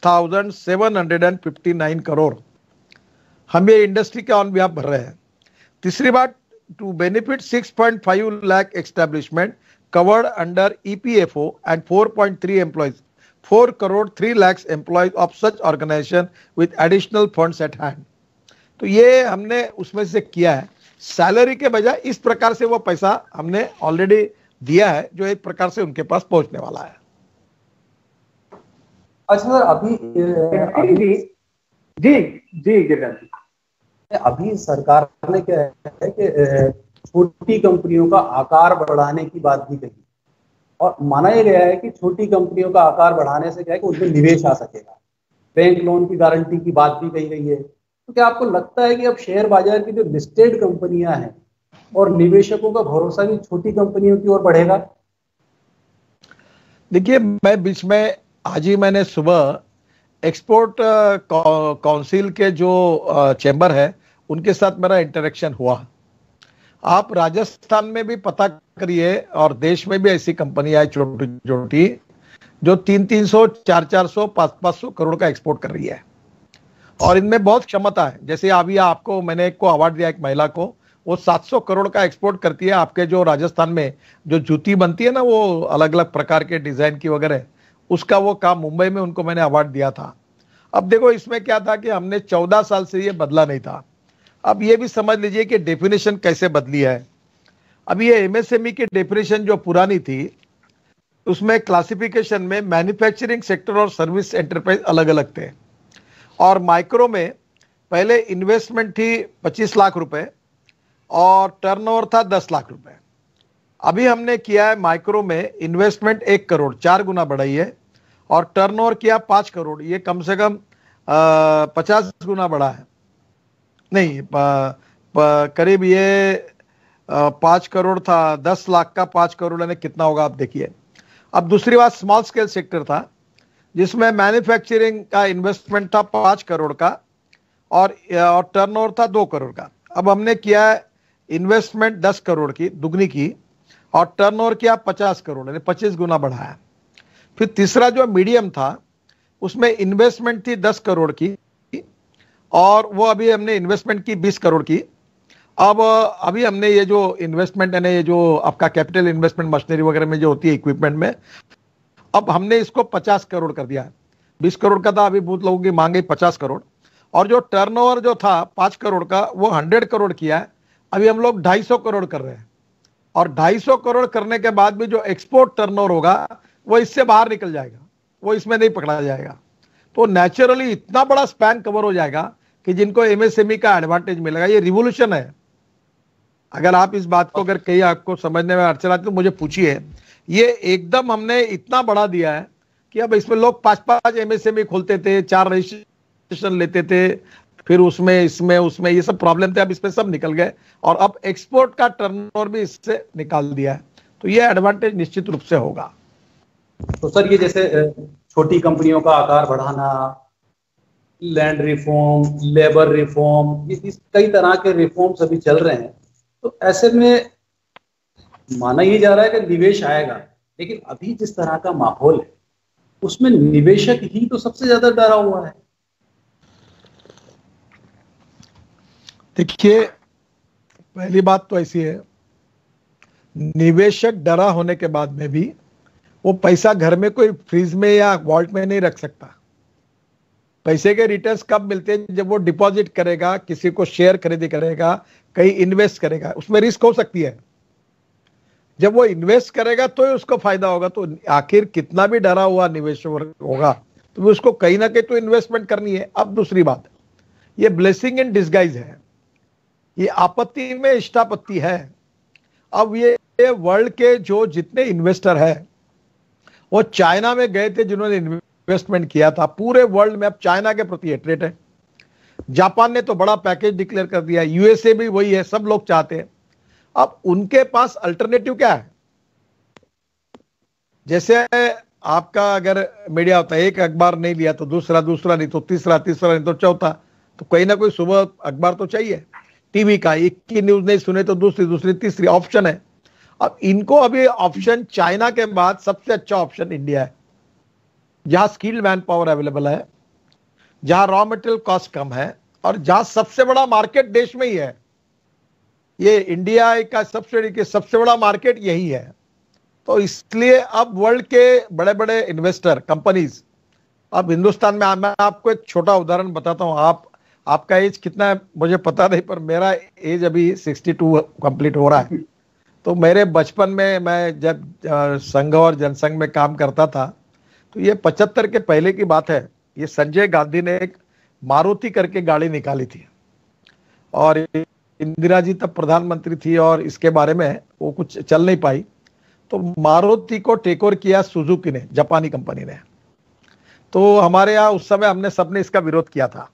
6,759 crore हम ये इंडस्ट्री के ऑन बिहाफ भर रहे हैं। तीसरी बात, to benefit 6.5 lakh establishment covered under EPFO and 4.3 employees, 4 crore 3 lakh employees of such organisation with additional funds at hand. तो ये हमने उसमें से किया है। सैलरी के बजाय इस प्रकार से वो पैसा हमने ऑलरेडी दिया है, जो एक प्रकार से उनके पास पहुंचने वाला है। अच्छा सर, अभी गिरिराज जी, अभी सरकार ने क्या है कि छोटी कंपनियों का आकार बढ़ाने की बात भी कही, और माना यह गया है कि छोटी कंपनियों का आकार बढ़ाने से क्या है कि उनमें निवेश आ सकेगा। बैंक लोन की गारंटी की बात भी कही गई है। तो क्या आपको लगता है कि अब शेयर बाजार की जो लिस्टेड कंपनियां हैं और निवेशकों का भरोसा भी छोटी कंपनियों की ओर बढ़ेगा? देखिए, मैं बीच में आज ही मैंने सुबह एक्सपोर्ट काउंसिल के जो चैम्बर है उनके साथ मेरा इंटरेक्शन हुआ। आप राजस्थान में भी पता करिए, और देश में भी ऐसी कंपनियां है छोटी छोटी जो 300, 400, 500 करोड़ का एक्सपोर्ट कर रही है, और इनमें बहुत क्षमता है। जैसे अभी आपको मैंने एक को अवार्ड दिया, एक महिला को, वो 700 करोड़ का एक्सपोर्ट करती है। आपके जो राजस्थान में जो जूती बनती है ना, वो अलग अलग प्रकार के डिजाइन की वगैरह, उसका वो काम मुंबई में उनको मैंने अवार्ड दिया था। अब देखो इसमें क्या था कि हमने 14 साल से ये बदला नहीं था। अब ये भी समझ लीजिए कि डेफिनेशन कैसे बदली है। अब ये एमएसएमई की डेफिनेशन जो पुरानी थी, उसमें क्लासिफिकेशन में मैन्युफैक्चरिंग सेक्टर और सर्विस एंटरप्राइज अलग अलग थे, और माइक्रो में पहले इन्वेस्टमेंट थी 25 लाख रुपए और टर्नओवर था 10 लाख रुपए। अभी हमने किया है माइक्रो में इन्वेस्टमेंट 1 करोड़, 4 गुना बढ़ाई है, और टर्नओवर किया 5 करोड़, ये कम से कम 50 गुना बढ़ा है। नहीं, करीब ये 5 करोड़ था, 10 लाख का 5 करोड़ यानी कितना होगा आप देखिए। अब दूसरी बात, स्मॉल स्केल सेक्टर था जिसमें मैन्युफैक्चरिंग का इन्वेस्टमेंट था 5 करोड़ का और टर्नओवर था 2 करोड़ का। अब हमने किया है इन्वेस्टमेंट 10 करोड़ की, दुगनी की, और टर्नओवर किया 50 करोड़ यानी 25 गुना बढ़ाया। फिर तीसरा जो मीडियम था, उसमें इन्वेस्टमेंट थी 10 करोड़ की, और वो अभी हमने इन्वेस्टमेंट की 20 करोड़ की। अब अभी हमने ये जो इन्वेस्टमेंट है, ये जो आपका कैपिटल इन्वेस्टमेंट मशीनरी वगैरह में जो होती है इक्विपमेंट में, अब हमने इसको 50 करोड़ कर दिया है। 20 करोड़ का था, अभी बहुत लोगों की मांग है 50 करोड़। और जो टर्नओवर जो था 5 करोड़ का वो 100 करोड़ किया है। अभी हम लोग 250 करोड़ कर रहे हैं, और 250 करोड़ करने के बाद भी जो एक्सपोर्ट टर्नओवर होगा वो इससे बाहर निकल जाएगा, वो इसमें नहीं पकड़ा जाएगा। तो नेचुरली इतना बड़ा स्पैन कवर हो जाएगा कि जिनको एमएसएमई का एडवांटेज मिलेगा। ये रिवोल्यूशन है। अगर आप इस बात को अगर कहीं आपको समझने में अड़चन आती तो मुझे पूछिए। ये एकदम हमने इतना बढ़ा दिया है कि अब इसमें लोग 5-5 एमएसएमई खोलते थे, 4 रजिस्ट्रेशन लेते थे, फिर उसमें इसमें उसमें ये सब प्रॉब्लम थे, अब इसमें सब निकल गए, और अब एक्सपोर्ट का टर्नओवर भी इससे निकाल दिया है। तो ये एडवांटेज निश्चित रूप से होगा। तो सर, ये जैसे छोटी कंपनियों का आकार बढ़ाना, लैंड रिफॉर्म, लेबर रिफॉर्म, इस कई तरह के रिफॉर्म्स अभी चल रहे हैं। तो ऐसे में माना ये जा रहा है कि निवेश आएगा, लेकिन अभी जिस तरह का माहौल है उसमें निवेशक ही तो सबसे ज्यादा डरा हुआ है। देखिए, पहली बात तो ऐसी है, निवेशक डरा होने के बाद में भी वो पैसा घर में कोई फ्रीज में या वॉल्ट में नहीं रख सकता। पैसे के रिटर्न्स कब मिलते हैं? जब वो डिपॉजिट करेगा, किसी को शेयर खरीदी करेगा, कहीं इन्वेस्ट करेगा, उसमें रिस्क हो सकती है। जब वो इन्वेस्ट करेगा तो उसको फायदा होगा। तो आखिर कितना भी डरा हुआ निवेशक होगा तो भी उसको कहीं ना कहीं तो इन्वेस्टमेंट करनी है। अब दूसरी बात, ये ब्लेसिंग इन डिस्गाइज है, ये आपत्ति में इष्टापत्ति है। अब ये वर्ल्ड के जो जितने इन्वेस्टर है वो चाइना में गए थे, जिन्होंने इन्वेस्टमेंट किया था। पूरे वर्ल्ड में अब चाइना के प्रति हेट्रेट है। जापान ने तो बड़ा पैकेज डिक्लेयर कर दिया, यूएसए भी वही है, सब लोग चाहते हैं। अब उनके पास अल्टरनेटिव क्या है? जैसे आपका अगर मीडिया होता है, एक अखबार नहीं लिया तो दूसरा, दूसरा नहीं तो तीसरा, तीसरा नहीं तो चौथा, तो कहीं ना कोई सुबह अखबार तो चाहिए। टीवी का एक की न्यूज नहीं सुने तो दूसरी, दूसरी तीसरी, ऑप्शन है। अब इनको अभी ऑप्शन चाइना के बाद सबसे अच्छा ऑप्शन इंडिया है, जहां स्किल्ड मैन पावर अवेलेबल है, जहां रॉ मटेरियल कॉस्ट कम है, और जहां सबसे बड़ा मार्केट देश में ही है। ये इंडिया का सबसे बड़ा मार्केट यही है। तो इसलिए अब वर्ल्ड के बड़े बड़े इन्वेस्टर, कंपनीज अब हिंदुस्तान में, मैं आपको एक छोटा उदाहरण बताता हूं। आपका एज कितना है मुझे पता नहीं, पर मेरा एज अभी 62 कंप्लीट हो रहा है। तो मेरे बचपन में मैं जब संघ और जनसंघ में काम करता था, तो ये 75 के पहले की बात है। ये संजय गांधी ने एक मारुति करके गाड़ी निकाली थी, और इंदिरा जी तब प्रधानमंत्री थी, और इसके बारे में वो कुछ चल नहीं पाई। तो मारुति को टेक ओवर किया सुजुकी ने, जापानी कंपनी ने। तो हमारे यहाँ उस समय हमने सबने इसका विरोध किया था।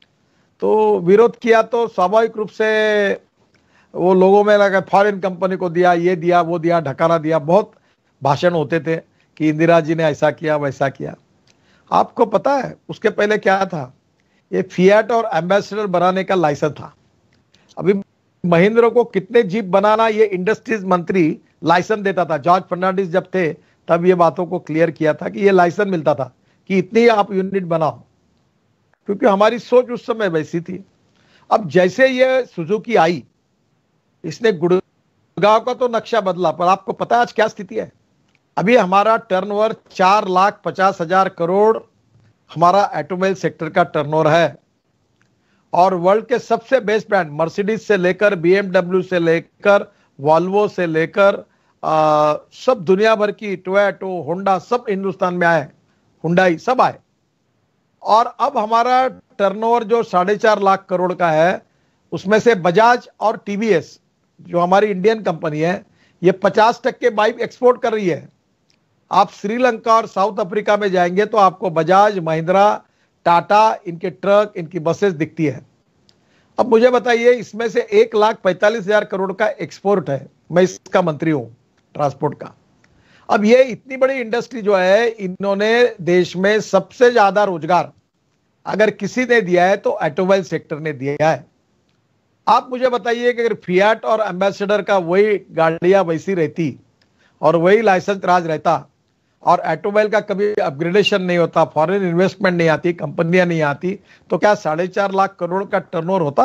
तो विरोध किया तो स्वाभाविक रूप से वो लोगों में लगा फॉरेन कंपनी को दिया, ये दिया, वो दिया, ढकाना दिया। बहुत भाषण होते थे कि इंदिरा जी ने ऐसा किया, वैसा किया। आपको पता है उसके पहले क्या था? ये फिएट और एम्बेसडर बनाने का लाइसेंस था। अभी महिंद्रा को कितने जीप बनाना ये इंडस्ट्रीज मंत्री लाइसेंस देता था। जॉर्ज फर्नांडिस जब थे तब ये बातों को क्लियर किया था कि ये लाइसेंस मिलता था कि इतनी आप यूनिट बनाओ, क्योंकि हमारी सोच उस समय वैसी थी। अब जैसे ये सुजुकी आई, इसने गुड़गांव का तो नक्शा बदला, पर आपको पता है आज क्या स्थिति है? अभी हमारा टर्नओवर 4,50,000 करोड़ हमारा ऑटोमोबाइल सेक्टर का टर्नओवर है, और वर्ल्ड के सबसे बेस्ट ब्रांड मर्सिडीज से लेकर BMW से लेकर वॉल्वो से लेकर सब दुनिया भर की, टोयोटो, होंडा, सब हिंदुस्तान में आए, हुंडई सब आए। और अब हमारा टर्नओवर जो 4.5 लाख करोड़ का है, उसमें से बजाज और TVS जो हमारी इंडियन कंपनी है, ये 50% बाइक एक्सपोर्ट कर रही है। आप श्रीलंका और साउथ अफ्रीका में जाएंगे तो आपको बजाज, महिंद्रा, टाटा, इनके ट्रक, इनकी बसेस दिखती है। अब मुझे बताइए, इसमें से 1,45,000 करोड़ का एक्सपोर्ट है। मैं इसका मंत्री हूं ट्रांसपोर्ट का। अब ये इतनी बड़ी इंडस्ट्री जो है, इन्होंने देश में सबसे ज्यादा रोजगार अगर किसी ने दिया है तो ऑटोमोबाइल सेक्टर ने दिया है। आप मुझे बताइए कि अगर फिएट और एम्बेसडर का वही गाड़ियां वैसी रहती और वही लाइसेंस राज रहता, और ऑटोमोबाइल का कभी अपग्रेडेशन नहीं होता, फॉरेन इन्वेस्टमेंट नहीं आती, कंपनियां नहीं आती, तो क्या 4.5 लाख करोड़ का टर्नओवर होता?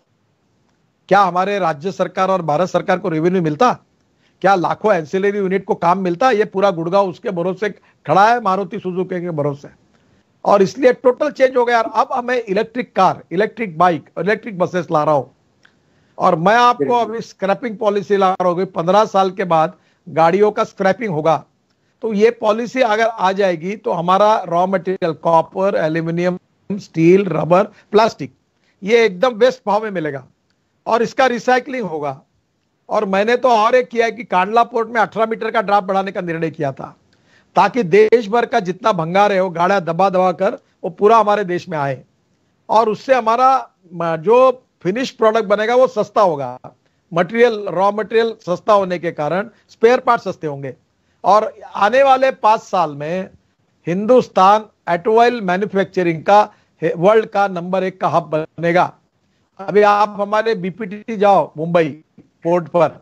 क्या हमारे राज्य सरकार और भारत सरकार को रेवेन्यू मिलता? क्या लाखों एंसिलरी यूनिट को काम मिलता? ये पूरा गुड़गांव उसके भरोसे खड़ा है, मारुति सुजुकी के भरोसे। और इसलिए टोटल चेंज हो गया यार। अब हमें electric car, electric bike, electric buses ला रहा हूं, और मैं आपको अभी स्क्रैपिंग पॉलिसी ला रहा हूँ, 15 साल के बाद गाड़ियों का स्क्रैपिंग होगा। तो ये पॉलिसी अगर आ जाएगी तो हमारा raw material copper, aluminium, steel, rubber, plastic ये एकदम वेस्ट भाव में मिलेगा और इसका रिसाइकलिंग होगा। और मैंने तो और एक किया है कि कांडला पोर्ट में 18 मीटर का ड्राफ्ट बढ़ाने का निर्णय किया था, ताकि देश भर का जितना भंगार है वो गाड़ा दबा दबा कर वो पूरा हमारे देश में आए, और उससे हमारा जो फिनिश प्रोडक्ट बनेगा वो सस्ता होगा। मटेरियल, रॉ मटेरियल सस्ता होने के कारण स्पेयर पार्ट सस्ते होंगे, और आने वाले 5 साल में हिंदुस्तान ऑटोमोबाइल मैन्युफैक्चरिंग का वर्ल्ड का नंबर 1 का हब बनेगा। अभी आप हमारे बीपीटी जाओ मुंबई पोर्ट पर,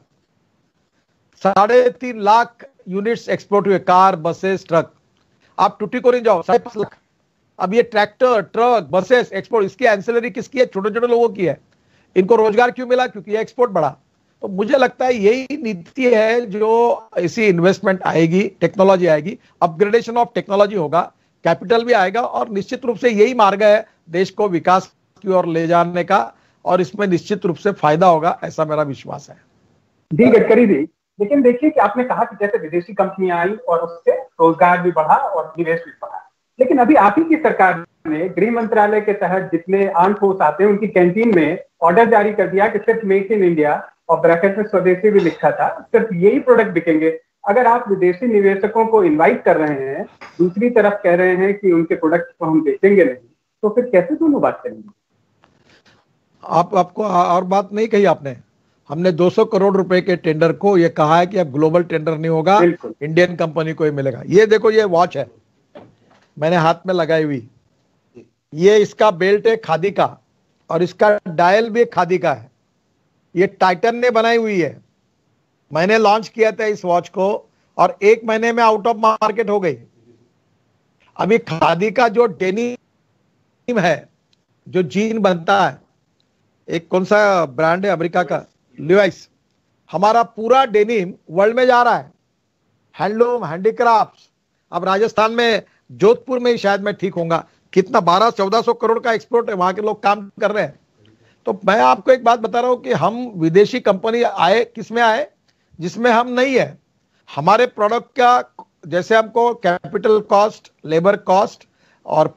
3.5 लाख यूनिट्स एक्सपोर्ट हुए, कार, बसेस, ट्रक। आप टुटीकोरिन जाओ, 5.5 लाख। अब ये ट्रैक्टर, ट्रक, बसेस एक्सपोर्ट, इसकी एंसिलरी किसकी है? छोटे छोटे लोगों की है। इनको रोजगार क्यों मिला? क्योंकि ये एक्सपोर्ट बढ़ा। तो मुझे लगता है यही नीति है जो ऐसी इन्वेस्टमेंट आएगी, टेक्नोलॉजी आएगी, अपग्रेडेशन ऑफ टेक्नोलॉजी होगा, कैपिटल भी आएगा, और निश्चित रूप से यही मार्ग है देश को विकास की ओर ले जाने का, और इसमें निश्चित रूप से फायदा होगा, ऐसा मेरा विश्वास है। जी गडकरी जी, लेकिन देखिए कि आपने कहा कि जैसे विदेशी कंपनियां आई और उससे रोजगार भी बढ़ा और निवेश भी बढ़ा, लेकिन अभी आप ही की सरकार ने गृह मंत्रालय के तहत जितने आर्म फोर्स आते हैं उनकी कैंटीन में ऑर्डर जारी कर दिया कि सिर्फ मेक इन इंडिया, और ब्रैकेट में स्वदेशी भी लिखा था, सिर्फ यही प्रोडक्ट बिकेंगे। अगर आप विदेशी निवेशकों को इनवाइट कर रहे हैं, दूसरी तरफ कह रहे हैं कि उनके प्रोडक्ट को हम बेचेंगे नहीं, तो फिर कैसे दोनों बात करेंगे? आपको और बात नहीं कही आपने। हमने 200 करोड़ रुपए के टेंडर को ये कहा है कि अब ग्लोबल टेंडर नहीं होगा, इंडियन कंपनी को ही मिलेगा। ये देखो, ये वॉच है मैंने हाथ में लगाई हुई, ये इसका बेल्ट है खादी का, और इसका डायल भी खादी का है। ये टाइटन ने बनाई हुई है। मैंने लॉन्च किया था इस वॉच को, और 1 महीने में आउट ऑफ मार्केट हो गई। अभी खादी का जो डेनिम है, जो जीन बनता है, एक कौन सा ब्रांड है अमेरिका का, लिवाइस, हमारा पूरा डेनिम वर्ल्ड में जा रहा है। Handloom, handicraft. अब राजस्थान में, जोधपुर में ही शायद मैं ठीक होऊंगा, कितना 1200-1400 करोड़ का एक्सपोर्ट है, वहां के लोग काम कर रहे हैं। तो मैं आपको एक बात बता रहा हूं कि हम विदेशी कंपनी आए, किसमें आए? जिसमें हम नहीं है। हमारे प्रोडक्ट का जैसे हमको कैपिटल कॉस्ट, लेबर कॉस्ट और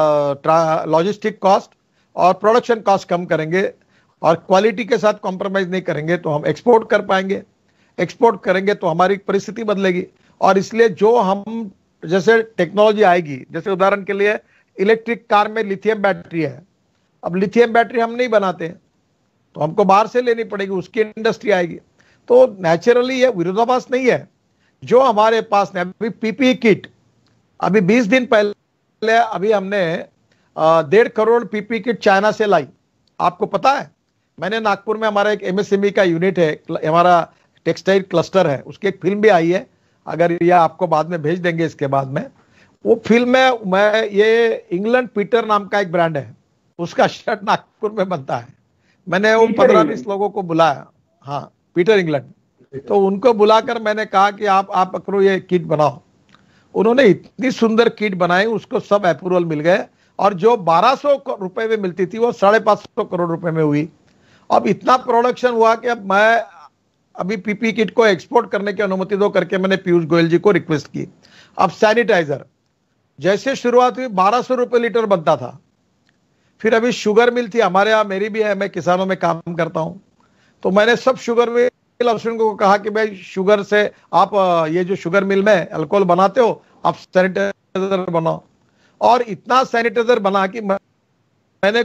लॉजिस्टिक कॉस्ट और प्रोडक्शन कॉस्ट कम करेंगे, और क्वालिटी के साथ कॉम्प्रोमाइज नहीं करेंगे, तो हम एक्सपोर्ट कर पाएंगे। एक्सपोर्ट करेंगे तो हमारी परिस्थिति बदलेगी। और इसलिए जो हम, जैसे टेक्नोलॉजी आएगी, जैसे उदाहरण के लिए इलेक्ट्रिक कार में लिथियम बैटरी है। अब लिथियम बैटरी हम नहीं बनाते, तो हमको बाहर से लेनी पड़ेगी, उसकी इंडस्ट्री आएगी। तो नेचुरली ये विरोधाभास नहीं है। जो हमारे पास ने अभी पीपीई किट, अभी 20 दिन पहले अभी हमने 1.5 करोड़ पीपीई किट चाइना से लाई। आपको पता है, मैंने नागपुर में, हमारा एक एमएसएमई का यूनिट है, हमारा टेक्सटाइल क्लस्टर है, उसकी एक फिल्म भी आई है, अगर ये आपको बाद में भेज देंगे इसके बाद में। वो फिल्म में मैं, ये इंग्लैंड पीटर नाम का एक ब्रांड है, उसका शर्ट नागपुर में बनता है। मैंने वो 15-20 लोगों को बुलाया, हाँ, पीटर इंग्लैंड, तो उनको बुलाकर मैंने कहा कि आप करो ये किट बनाओ। उन्होंने इतनी सुंदर किट बनाई, उसको सब अप्रूवल मिल गए, और जो 1200 रुपए में मिलती थी वो 550 करोड़ रुपए में हुई। अब इतना प्रोडक्शन हुआ कि अब मैं अभी पीपी किट को एक्सपोर्ट करने की अनुमति दो करके मैंने पीयूष गोयल जी को रिक्वेस्ट की। अब सैनिटाइजर जैसे शुरुआत हुई 1200 रुपए लीटर बनता था। फिर अभी शुगर मिल थी हमारे यहाँ, मेरी भी है, मैं किसानों में काम करता हूं, तो मैंने सब शुगर मिल अफसरों को कहा कि भाई शुगर से आप ये जो शुगर मिल में अल्कोहल बनाते हो, आप सैनिटाइजर बनाओ। और इतना सैनिटाइजर बना कि मैंने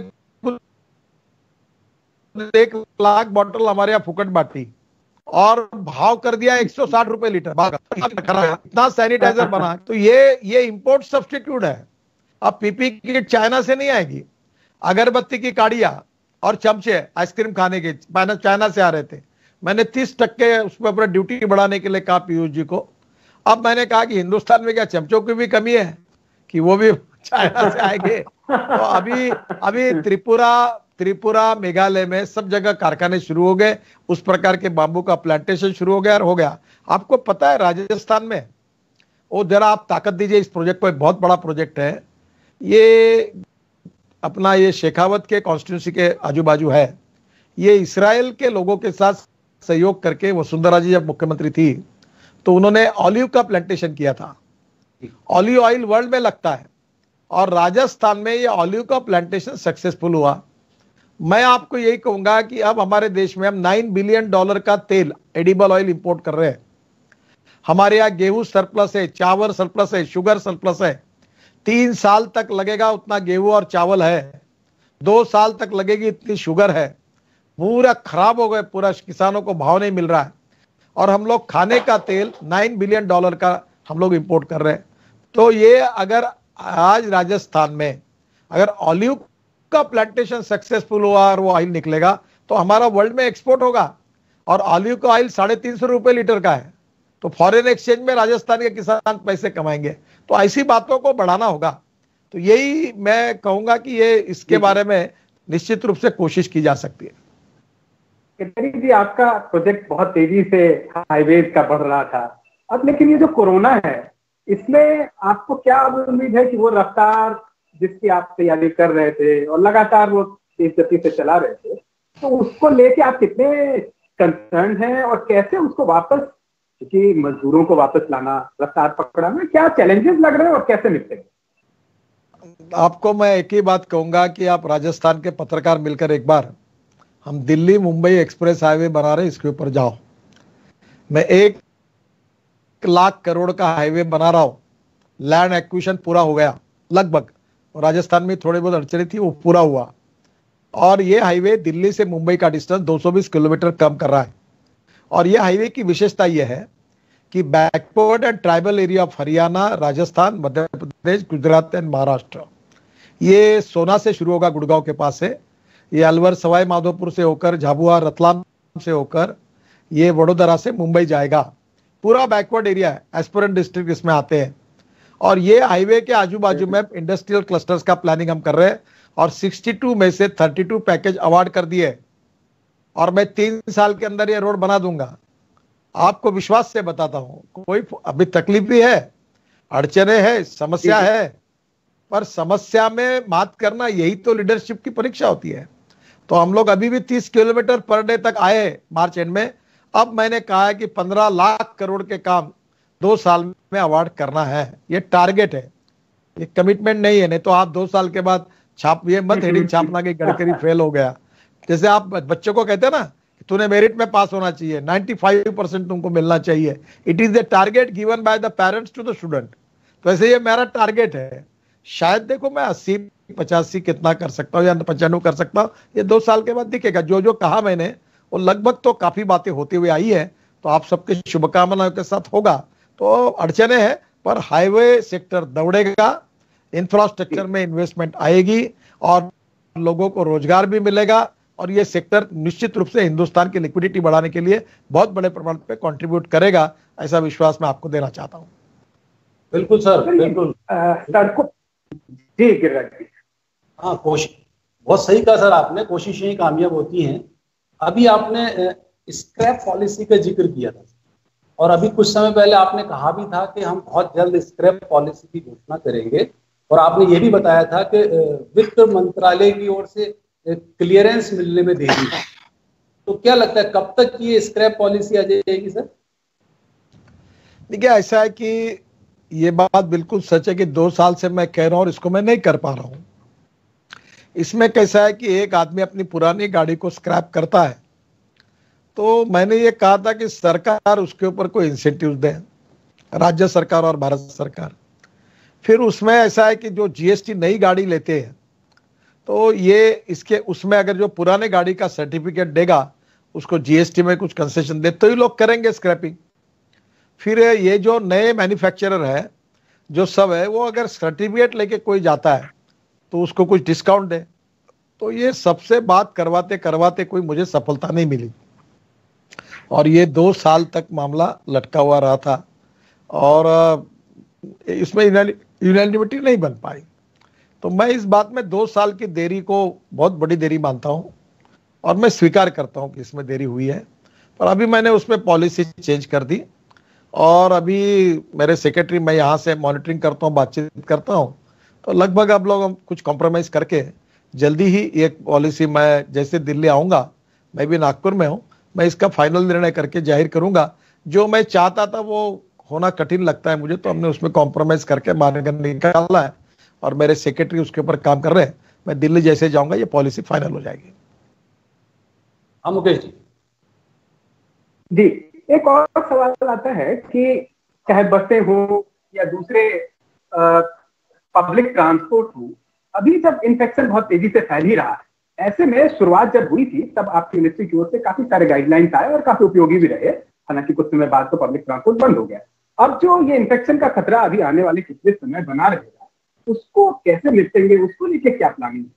1 लाख बॉटल हमारे यहाँ फुकट बांटी, और भाव कर दिया 160 रुपए लीटर। इतना सैनिटाइजर बना। तो ये इंपोर्ट सब्स्टिट्यूट है। अब पीपी किट चाइना से नहीं आएगी। अगरबत्ती की काड़ियां और चमचे आइसक्रीम खाने के चाइना से आ रहे थे। मैंने 30% उसमें अपना ड्यूटी बढ़ाने के लिए कहा पीयूष जी को। अब मैंने कहा कि हिंदुस्तान में क्या चमचों की भी कमी है कि वो भी चाइना से आएंगे? तो अभी त्रिपुरा, मेघालय में सब जगह कारखाने शुरू हो गए, उस प्रकार के बांबू का प्लांटेशन शुरू हो गया और हो गया। आपको पता है राजस्थान में, वो जरा आप ताकत दीजिए इस प्रोजेक्ट को, एक बहुत बड़ा प्रोजेक्ट है। ये अपना ये शेखावत के कॉन्स्टिट्यूंसी के आजू बाजू है। ये इसराइल के लोगों के साथ सहयोग करके, वसुंधरा जी जब मुख्यमंत्री थी तो उन्होंने ऑलिव का प्लांटेशन किया था। ऑलिव ऑयल वर्ल्ड में लगता है और राजस्थान में ये ऑलिव का प्लांटेशन सक्सेसफुल हुआ। मैं आपको यही कहूंगा कि अब हमारे देश में हम $9 बिलियन का तेल, एडिबल ऑयल इंपोर्ट कर रहे हैं। हमारे यहाँ गेहूं सरप्लस है, चावल सरप्लस है, शुगर सरप्लस है। 3 साल तक लगेगा उतना गेहूं और चावल है, 2 साल तक लगेगी इतनी शुगर है। पूरा खराब हो गए, पूरा किसानों को भाव नहीं मिल रहा है और हम लोग खाने का तेल $9 बिलियन का हम लोग इंपोर्ट कर रहे हैं। तो ये अगर आज राजस्थान में अगर ऑलिव का प्लांटेशन सक्सेसफुल हुआ और वो ऑयल निकलेगा तो हमारा वर्ल्ड में एक्सपोर्ट होगा। और ऑलिव का ऑयल 350 रुपए लीटर का है, तो फॉरेन एक्सचेंज में राजस्थान के किसान पैसे कमाएंगे। तो ऐसी बातों को बढ़ाना होगा। तो यही मैं कहूंगा कि ये इसके बारे में निश्चित रूप से कोशिश की जा सकती है। गडकरी जी, आपका प्रोजेक्ट बहुत तेजी से हाईवेज का बढ़ रहा था, अब लेकिन ये जो कोरोना है इसमें आपको क्या उम्मीद है कि वो रफ्तार जिसकी आप तैयारी कर रहे थे और लगातार वो तेज गति से चला रहे थे, तो उसको लेके आप कितने कंसर्न हैं और कैसे उसको वापस, क्योंकि मजदूरों को वापस लाना, रफ्तार पकड़ना, क्या चैलेंजेस लग रहे हैं और कैसे निपटेंगे? आपको मैं एक ही बात कहूंगा कि आप राजस्थान के पत्रकार मिलकर एक बार हम दिल्ली मुंबई एक्सप्रेस हाईवे बना रहे हैं, इसके ऊपर जाओ। मैं 1 लाख करोड़ का हाईवे बना रहा हूं, लैंड एक्विजिशन पूरा हो गया लगभग, और राजस्थान में थोड़ी बहुत अड़चने थी, वो पूरा हुआ। और ये हाईवे दिल्ली से मुंबई का डिस्टेंस 220 किलोमीटर कम कर रहा है। और ये हाईवे की विशेषता यह है कि backward and tribal area of Haryana, Rajasthan, Madhya Pradesh, Gujarat and Maharashtra, ये सोना से शुरू होगा, गुड़गांव के पास से, ये अलवर सवाई माधोपुर से होकर, झाबुआ रतलाम से होकर, ये वडोदरा से मुंबई जाएगा। पूरा बैकवर्ड एरिया है, एस्पिरेंट डिस्ट्रिक्ट इसमें आते हैं। और ये हाईवे के आजू बाजू में इंडस्ट्रियल क्लस्टर्स का प्लानिंग हम कर रहे हैं और 62 में से 32 पैकेज अवार्ड कर दिए और मैं 3 साल के अंदर ये रोड बना दूंगा। आपको विश्वास से बताता हूं, कोई अभी तकलीफ भी है, अड़चने है, समस्या है, पर समस्या में मात करना यही तो लीडरशिप की परीक्षा होती है। तो हम लोग अभी भी 30 किलोमीटर पर डे तक आए मार्च एंड में। अब मैंने कहा है कि 15 लाख करोड़ के काम 2 साल में अवार्ड करना है, ये टारगेट है, ये कमिटमेंट नहीं है। नहीं तो आप 2 साल के बाद ये मत हेडिंग छापना कि गडकरी फेल हो गया। जैसे आप बच्चों को कहते हैं ना कि तूने मेरिट में पास होना चाहिए, 95% तुमको मिलना चाहिए, it is the target given by the parents to the student. तो ऐसे ये मेरा टारगेट है। शायद देखो मैं 80-85 कितना कर सकता हूँ या 95 कर सकता हूँ, ये 2 साल के बाद दिखेगा। जो जो कहा मैंने वो लगभग तो काफी बातें होती हुई आई है, तो आप सबके शुभकामनाओं के साथ होगा। तो अड़चने हैं पर हाईवे सेक्टर दौड़ेगा, इंफ्रास्ट्रक्चर में इन्वेस्टमेंट आएगी और लोगों को रोजगार भी मिलेगा और ये सेक्टर निश्चित रूप से हिंदुस्तान की लिक्विडिटी बढ़ाने के लिए बहुत बड़े प्रमाण पे कंट्रीब्यूट करेगा, ऐसा विश्वास मैं आपको देना चाहता हूं। बिल्कुल सर, बिल्कुल जी गिरिराज जी। हाँ, कोशिश बहुत सही कहा सर आपने, कोशिशें कामयाब होती हैं। अभी आपने स्क्रैप पॉलिसी का जिक्र किया था और अभी कुछ समय पहले आपने कहा भी था कि हम बहुत जल्द स्क्रैप पॉलिसी की घोषणा करेंगे, और आपने ये भी बताया था कि वित्त मंत्रालय की ओर से क्लियरेंस मिलने में देरी है। तो क्या लगता है कब तक ये स्क्रैप पॉलिसी आ जाएगी सर? देखिए, ऐसा है कि ये बात बिल्कुल सच है कि 2 साल से मैं कह रहा हूं और इसको मैं नहीं कर पा रहा हूं। इसमें कैसा है कि एक आदमी अपनी पुरानी गाड़ी को स्क्रैप करता है, तो मैंने ये कहा था कि सरकार उसके ऊपर कोई इंसेंटिव दे, राज्य सरकार और भारत सरकार। फिर उसमें ऐसा है कि जो जीएसटी नई गाड़ी लेते हैं तो ये इसके उसमें अगर जो पुराने गाड़ी का सर्टिफिकेट देगा उसको जीएसटी में कुछ कंसेशन दे तो ही लोग करेंगे स्क्रैपिंग। फिर ये जो नए मैन्युफैक्चरर है जो सब है, वो अगर सर्टिफिकेट लेके कोई जाता है तो उसको कुछ डिस्काउंट दे। तो ये सबसे बात करवाते करवाते कोई मुझे सफलता नहीं मिली और ये 2 साल तक मामला लटका हुआ रहा था और इसमें यूनानिमिटी नहीं बन पाई। तो मैं इस बात में 2 साल की देरी को बहुत बड़ी देरी मानता हूं और मैं स्वीकार करता हूं कि इसमें देरी हुई है। पर अभी मैंने उसमें पॉलिसी चेंज कर दी और अभी मेरे सेक्रेटरी, मैं यहाँ से मॉनिटरिंग करता हूँ, बातचीत करता हूँ, तो लगभग अब लोग हम कुछ कॉम्प्रोमाइज करके जल्दी ही एक पॉलिसी, मैं जैसे दिल्ली आऊंगा, मैं भी नागपुर में हूं, मैं इसका फाइनल निर्णय करके जाहिर करूंगा। जो मैं चाहता था वो होना कठिन लगता है मुझे, तो हमने उसमें कॉम्प्रोमाइज करके मार्गन निकाला है और मेरे सेक्रेटरी उसके ऊपर काम कर रहे हैं। मैं दिल्ली जैसे जाऊंगा ये पॉलिसी फाइनल हो जाएगी। हाँ मुकेश जी। जी, एक और सवाल आता है कि चाहे बसें हो या दूसरे पब्लिक ट्रांसपोर्ट हो, अभी जब इन्फेक्शन बहुत तेजी से फैल ही रहा है, ऐसे में शुरुआत जब हुई थी तब आपकी मिनिस्ट्री की ओर से काफी सारे गाइडलाइंस आए और काफी उपयोगी भी रहे। हालांकि कुछ समय बाद तो पब्लिक ट्रांसपोर्ट बंद हो गया। अब जो ये इन्फेक्शन का खतरा अभी आने वाले कितने समय बना रहेगा, उसको कैसे निपटेंगे, उसको लेके क्या प्लानिंग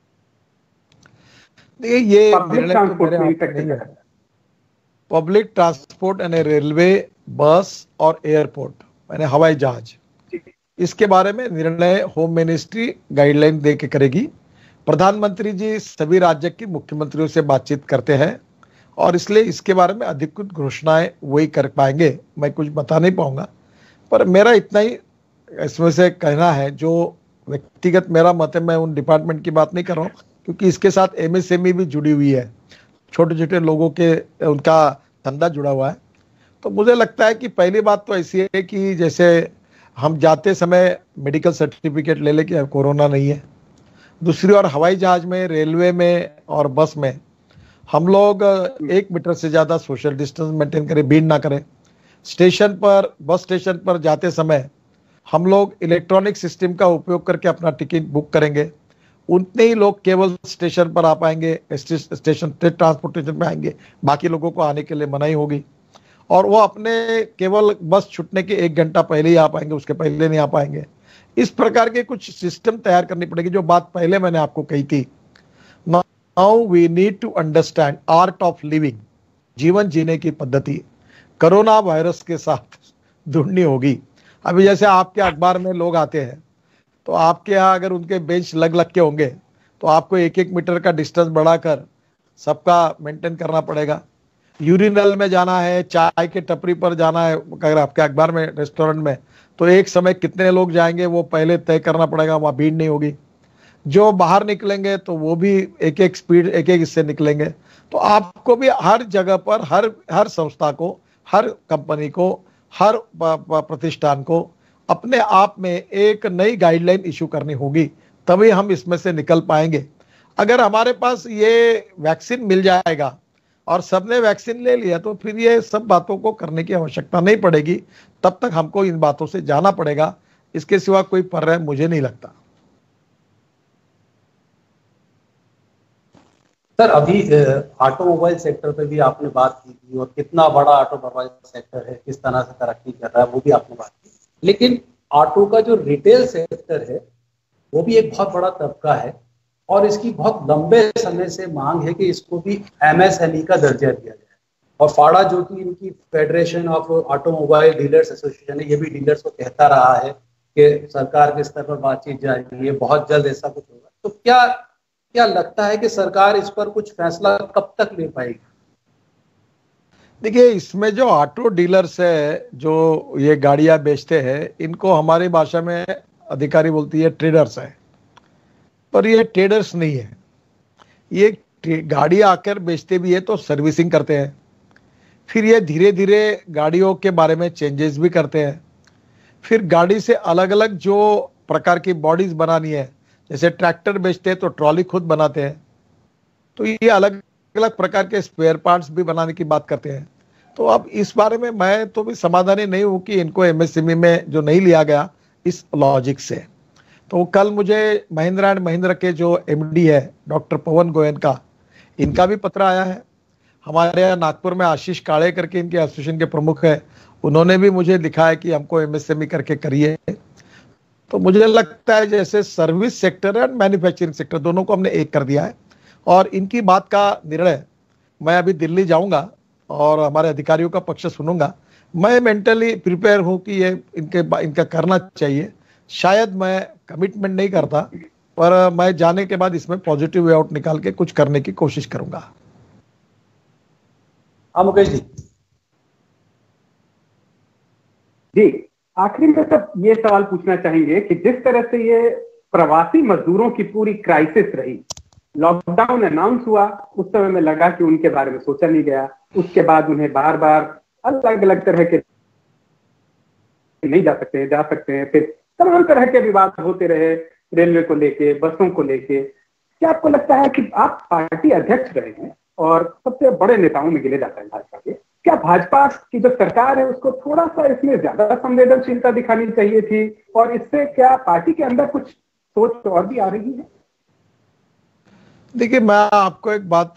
है? ये पब्लिक ट्रांसपोर्ट में इन्फेक्शन का खतरा? पब्लिक ट्रांसपोर्ट यानी रेलवे, बस और एयरपोर्ट यानी हवाई जहाज, इसके बारे में निर्णय होम मिनिस्ट्री गाइडलाइन दे के करेगी। प्रधानमंत्री जी सभी राज्य के मुख्यमंत्रियों से बातचीत करते हैं और इसलिए इसके बारे में अधिकृत घोषणाएं वही कर पाएंगे, मैं कुछ बता नहीं पाऊंगा। पर मेरा इतना ही इसमें से कहना है, जो व्यक्तिगत मेरा मत है, मैं उन डिपार्टमेंट की बात नहीं कर रहा हूँ क्योंकि इसके साथ एमएसएमई भी जुड़ी हुई है, छोटे छोटे लोगों के उनका धंधा जुड़ा हुआ है। तो मुझे लगता है कि पहली बात तो ऐसी है कि जैसे हम जाते समय मेडिकल सर्टिफिकेट ले लें कि कोरोना नहीं है। दूसरी ओर हवाई जहाज में, रेलवे में और बस में हम लोग 1 मीटर से ज़्यादा सोशल डिस्टेंस मेंटेन करें, भीड़ ना करें। स्टेशन पर, बस स्टेशन पर जाते समय हम लोग इलेक्ट्रॉनिक सिस्टम का उपयोग करके अपना टिकट बुक करेंगे। उतने ही लोग केवल स्टेशन पर आ पाएंगे, स्टेशन ट्रांसपोर्टेशन में आएंगे, बाकी लोगों को आने के लिए मनाही होगी। और वो अपने केवल बस छूटने के 1 घंटा पहले ही आ पाएंगे, उसके पहले नहीं आ पाएंगे। इस प्रकार के कुछ सिस्टम तैयार करनी पड़ेगी। जो बात पहले मैंने आपको कही थी, now we need to understand art of living, जीवन जीने की पद्धति कोरोना वायरस के साथ ढूंढनी होगी। अभी जैसे आपके अखबार में लोग आते हैं तो आपके यहाँ अगर उनके बेंच लग लग के होंगे तो आपको 1-1 मीटर का डिस्टेंस बढ़ाकर सबका मेंटेन करना पड़ेगा। यूरिनल में जाना है, चाय के टपरी पर जाना है, अगर आपके अखबार में, रेस्टोरेंट में, तो एक समय कितने लोग जाएंगे वो पहले तय करना पड़ेगा, वहां भीड़ नहीं होगी। जो बाहर निकलेंगे तो वो भी एक एक स्पीड, एक एक इससे निकलेंगे। तो आपको भी हर जगह पर, हर संस्था को, हर कंपनी को, हर प्रतिष्ठान को अपने आप में एक नई गाइडलाइन इशू करनी होगी, तभी हम इसमें से निकल पाएंगे। अगर हमारे पास ये वैक्सीन मिल जाएगा और सबने वैक्सीन ले लिया तो फिर ये सब बातों को करने की आवश्यकता नहीं पड़ेगी। तब तक हमको इन बातों से जाना पड़ेगा, इसके सिवा कोई पर्याय मुझे नहीं लगता। सर, अभी ऑटोमोबाइल सेक्टर पे भी आपने बात की थी और कितना बड़ा ऑटोमोबाइल सेक्टर है, किस तरह से तरक्की कर रहा है, वो भी आपने बात की। लेकिन ऑटो का जो रिटेल सेक्टर है वो भी एक बहुत बड़ा तबका है और इसकी बहुत लंबे समय से मांग है कि इसको भी एमएसएमई का दर्जा दिया जाए। और फाड़ा, जो कि इनकी federation of automobile dealers association है, ये भी डीलर्स को कहता रहा है कि सरकार के स्तर पर बातचीत जारी है, बहुत जल्द ऐसा कुछ होगा। तो क्या लगता है कि सरकार इस पर कुछ फैसला कब तक ले पाएगी? देखिए, इसमें जो ऑटो डीलर्स है, जो ये गाड़ियां बेचते हैं, इनको हमारी भाषा में अधिकारी बोलती है ट्रेडर्स है, पर ये ट्रेडर्स नहीं है। ये गाड़ी आकर बेचते भी है तो सर्विसिंग करते हैं, फिर ये धीरे धीरे गाड़ियों के बारे में चेंजेस भी करते हैं, फिर गाड़ी से अलग अलग जो प्रकार की बॉडीज बनानी है, जैसे ट्रैक्टर बेचते हैं तो ट्रॉली खुद बनाते हैं, तो ये अलग अलग प्रकार के स्पेयर पार्ट्स भी बनाने की बात करते हैं। तो अब इस बारे में मैं तो भी समाधानी नहीं हूं कि इनको एमएसएमई में जो नहीं लिया गया इस लॉजिक से। तो कल मुझे महिंद्रा एंड महिंद्रा के जो एमडी है डॉक्टर पवन गोयन का, इनका भी पत्र आया है। हमारे यहाँ नागपुर में आशीष काले करके इनके एसोसिएशन के प्रमुख है, उन्होंने भी मुझे लिखा है कि हमको एमएसएमई करके करिए। तो मुझे लगता है जैसे service sector and manufacturing sector दोनों को हमने एक कर दिया है और इनकी बात का निर्णय, मैं अभी दिल्ली जाऊंगा और हमारे अधिकारियों का पक्ष सुनूंगा। मैं मेंटली प्रिपेयर हूं कि ये इनका करना चाहिए। शायद मैं कमिटमेंट नहीं करता, पर मैं जाने के बाद इसमें पॉजिटिव वे आउट निकाल के कुछ करने की कोशिश करूंगा। हाँ मुकेश जी। जी, आखिरी में सब ये सवाल पूछना चाहेंगे कि जिस तरह से ये प्रवासी मजदूरों की पूरी क्राइसिस रही। लॉकडाउन अनाउंस हुआ, उस समय में लगा कि उनके बारे में सोचा नहीं गया। उसके बाद उन्हें बार बार अलग अलग तरह के नहीं जा सकते हैं, फिर तमाम तरह के विवाद होते रहे, रेलवे को लेके, बसों को लेके। क्या आपको लगता है कि आप पार्टी अध्यक्ष रहे हैं और सबसे बड़े नेताओं में गिने जाता है भाजपा के, क्या भाजपा की जो सरकार है उसको थोड़ा सा इसमें ज्यादा संवेदनशीलता दिखानी चाहिए थी, और इससे क्या पार्टी के अंदर कुछ सोच और भी आ रही है? देखिए, मैं आपको एक बात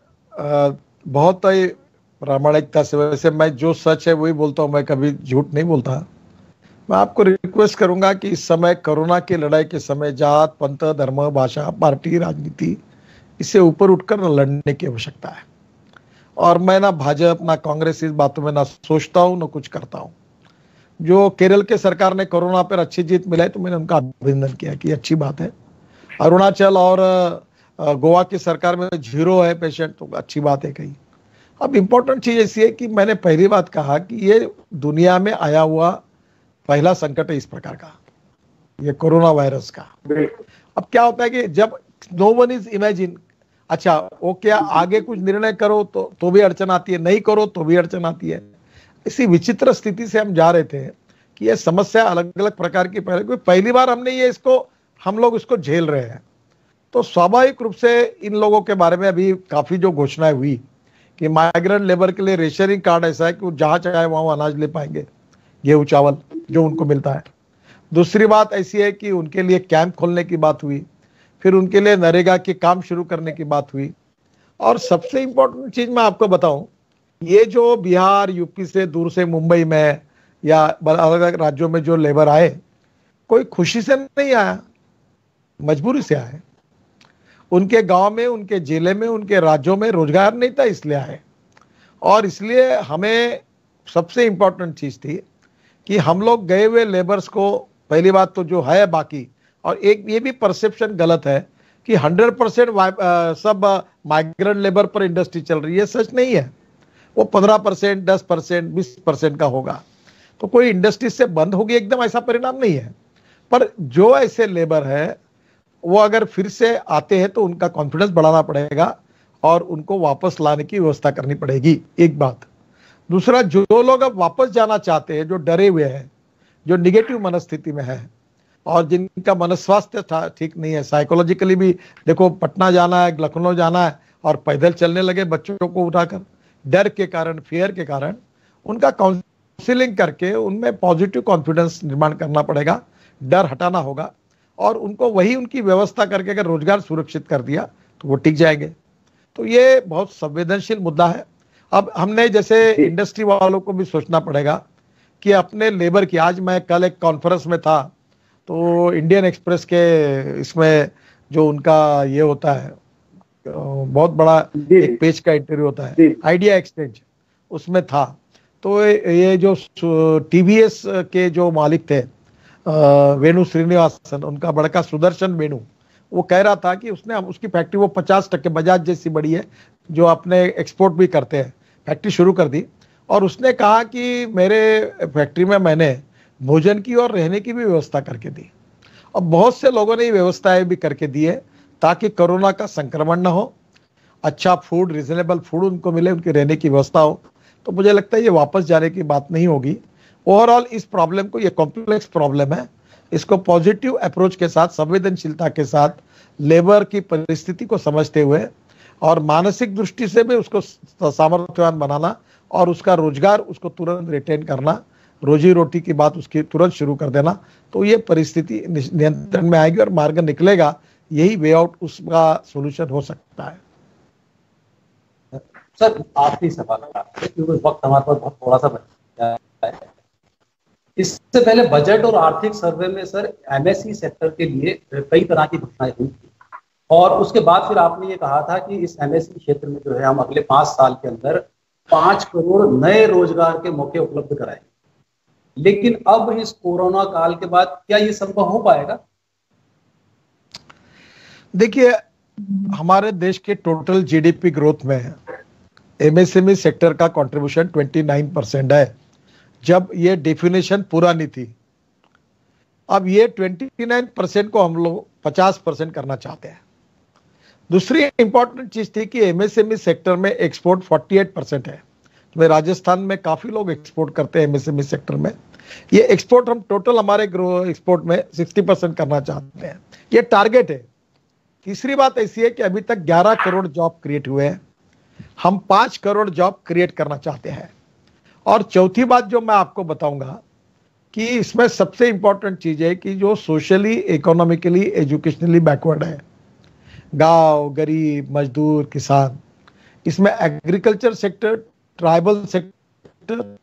बहुत ही प्रामाणिकता से, वैसे मैं जो सच है वही बोलता हूँ, मैं कभी झूठ नहीं बोलता। मैं आपको रिक्वेस्ट करूंगा कि इस समय कोरोना की लड़ाई के समय जात, पंथ, धर्म, भाषा, पार्टी, राजनीति, इससे ऊपर उठकर न लड़ने की आवश्यकता है। और मैं ना भाजपा ना कांग्रेस इस बातों में ना सोचता हूँ न कुछ करता हूँ। जो केरल के सरकार ने कोरोना पर अच्छी जीत मिलाई तो मैंने उनका अभिनंदन किया कि अच्छी बात है। अरुणाचल और गोवा की सरकार में 0 है पेशेंट, तो अच्छी बात है कहीं। अब इंपॉर्टेंट चीज ऐसी है कि मैंने पहली बात कहा कि ये दुनिया में आया हुआ पहला संकट है इस प्रकार का, ये कोरोना वायरस का। अब क्या होता है कि जब नो वन इज इमेजिन, अच्छा वो क्या आगे कुछ निर्णय करो तो भी अड़चन आती है, नहीं करो तो भी अड़चन आती है। इसी विचित्र स्थिति से हम जा रहे थे कि ये समस्या अलग अलग प्रकार की पहली बार हमने ये हम लोग इसको झेल रहे हैं। तो स्वाभाविक रूप से इन लोगों के बारे में अभी काफी जो घोषणाएं हुई कि माइग्रेंट लेबर के लिए रेशनिंग कार्ड ऐसा है कि वो जहां चाहे वहां अनाज ले पाएंगे, गेहूं चावल जो उनको मिलता है। दूसरी बात ऐसी है कि उनके लिए कैंप खोलने की बात हुई, फिर उनके लिए नरेगा के काम शुरू करने की बात हुई। और सबसे इंपॉर्टेंट चीज मैं आपको बताऊं, ये जो बिहार यूपी से दूर से मुंबई में या अलग अलग राज्यों में जो लेबर आए, कोई खुशी से नहीं आया, मजबूरी से आए। उनके गांव में, उनके जिले में, उनके राज्यों में रोजगार नहीं था इसलिए आए। और इसलिए हमें सबसे इंपॉर्टेंट चीज थी कि हम लोग गए हुए लेबर्स को, पहली बात तो जो है बाकी, और एक ये भी परसेप्शन गलत है कि 100% सब माइग्रेंट लेबर पर इंडस्ट्री चल रही है। सच नहीं है, वो 15%, 10%, 20% का होगा। तो कोई इंडस्ट्री से बंद होगी एकदम ऐसा परिणाम नहीं है। पर जो ऐसे लेबर है वो अगर फिर से आते हैं तो उनका कॉन्फिडेंस बढ़ाना पड़ेगा और उनको वापस लाने की व्यवस्था करनी पड़ेगी, एक बात। दूसरा, जो लोग अब वापस जाना चाहते हैं, जो डरे हुए हैं, जो निगेटिव मनस्थिति में है और जिनका मनस्वास्थ्य ठीक नहीं है, साइकोलॉजिकली भी, देखो पटना जाना है, लखनऊ जाना है और पैदल चलने लगे बच्चों को उठाकर, डर के कारण, फियर के कारण, उनका काउंसलिंग करके उनमें पॉजिटिव कॉन्फिडेंस निर्माण करना पड़ेगा, डर हटाना होगा और उनको वही उनकी व्यवस्था करके अगर रोजगार सुरक्षित कर दिया तो वो टिक जाएंगे। तो ये बहुत संवेदनशील मुद्दा है। अब हमने जैसे इंडस्ट्री वालों को भी सोचना पड़ेगा कि अपने लेबर की, आज मैं कल एक कॉन्फ्रेंस में था तो इंडियन एक्सप्रेस के इसमें जो उनका ये होता है बहुत बड़ा एक पेज का इंटरव्यू होता है, आइडिया एक्सचेंज, उसमें था। तो ये जो टीवीएस के जो मालिक थे वेणु श्रीनिवासन, उनका बड़का सुदर्शन वेणु, वो कह रहा था कि उसने उसकी फैक्ट्री वो 50% बजाज जैसी बड़ी है जो अपने एक्सपोर्ट भी करते हैं, फैक्ट्री शुरू कर दी। और उसने कहा कि मेरे फैक्ट्री में मैंने भोजन की और रहने की भी व्यवस्था करके दी और बहुत से लोगों ने ये व्यवस्थाएं भी करके दी है ताकि कोरोना का संक्रमण ना हो, अच्छा फूड, रिजनेबल फूड उनको मिले, उनके रहने की व्यवस्था हो। तो मुझे लगता है ये वापस जाने की बात नहीं होगी। ओवरऑल इस प्रॉब्लम को, ये कॉम्प्लेक्स प्रॉब्लम है, इसको पॉजिटिव अप्रोच के साथ, संवेदनशीलता के साथ, लेबर की परिस्थिति को समझते हुए और मानसिक दृष्टि से भी उसको सामर्थ्यवान बनाना और उसका रोजगार उसको तुरंत रिटेन करना, रोजी रोटी की बात उसकी तुरंत शुरू कर देना, तो ये परिस्थिति नियंत्रण में आएगी और मार्ग निकलेगा। यही वे आउट, उसका सॉल्यूशन हो सकता है। सर आखिरी सवाल क्योंकि वक्त हमारे पास बहुत थोड़ा सा बचा है। इससे पहले बजट और आर्थिक सर्वे में सर एमएसई सेक्टर के लिए कई तरह की घोषणाएं हुई थी और उसके बाद फिर आपने ये कहा था कि इस एमएसई क्षेत्र में जो है हम अगले 5 साल के अंदर 5 करोड़ नए रोजगार के मौके उपलब्ध कराएंगे। लेकिन अब इस कोरोना काल के बाद क्या ये संभव हो पाएगा? देखिए, हमारे देश के टोटल जीडीपी ग्रोथ में एमएसएमई सेक्टर का कंट्रीब्यूशन 29% है। जब ये डेफिनेशन पूरा नहीं थी, अब ये 29% को हम लोग 50% करना चाहते हैं। दूसरी इंपॉर्टेंट चीज थी कि एमएसएमई सेक्टर में एक्सपोर्ट 48% है। तो राजस्थान में काफी लोग एक्सपोर्ट करते हैं एमएसएमई सेक्टर में। ये एक्सपोर्ट हम टोटल हमारे एक्सपोर्ट में 60% करना चाहते हैं, ये टारगेट है। तीसरी बात ऐसी है कि अभी तक 11 करोड़ जॉब क्रिएट हुए हैं, हम 5 करोड़ जॉब क्रिएट करना चाहते हैं। और चौथी बात जो मैं आपको बताऊंगा कि इसमें सबसे इंपॉर्टेंट चीज है कि जो सोशली, इकोनॉमिकली, एजुकेशनली बैकवर्ड है, गांव, गरीब, मजदूर, किसान, इसमें एग्रीकल्चर सेक्टर, ट्राइबल सेक्टर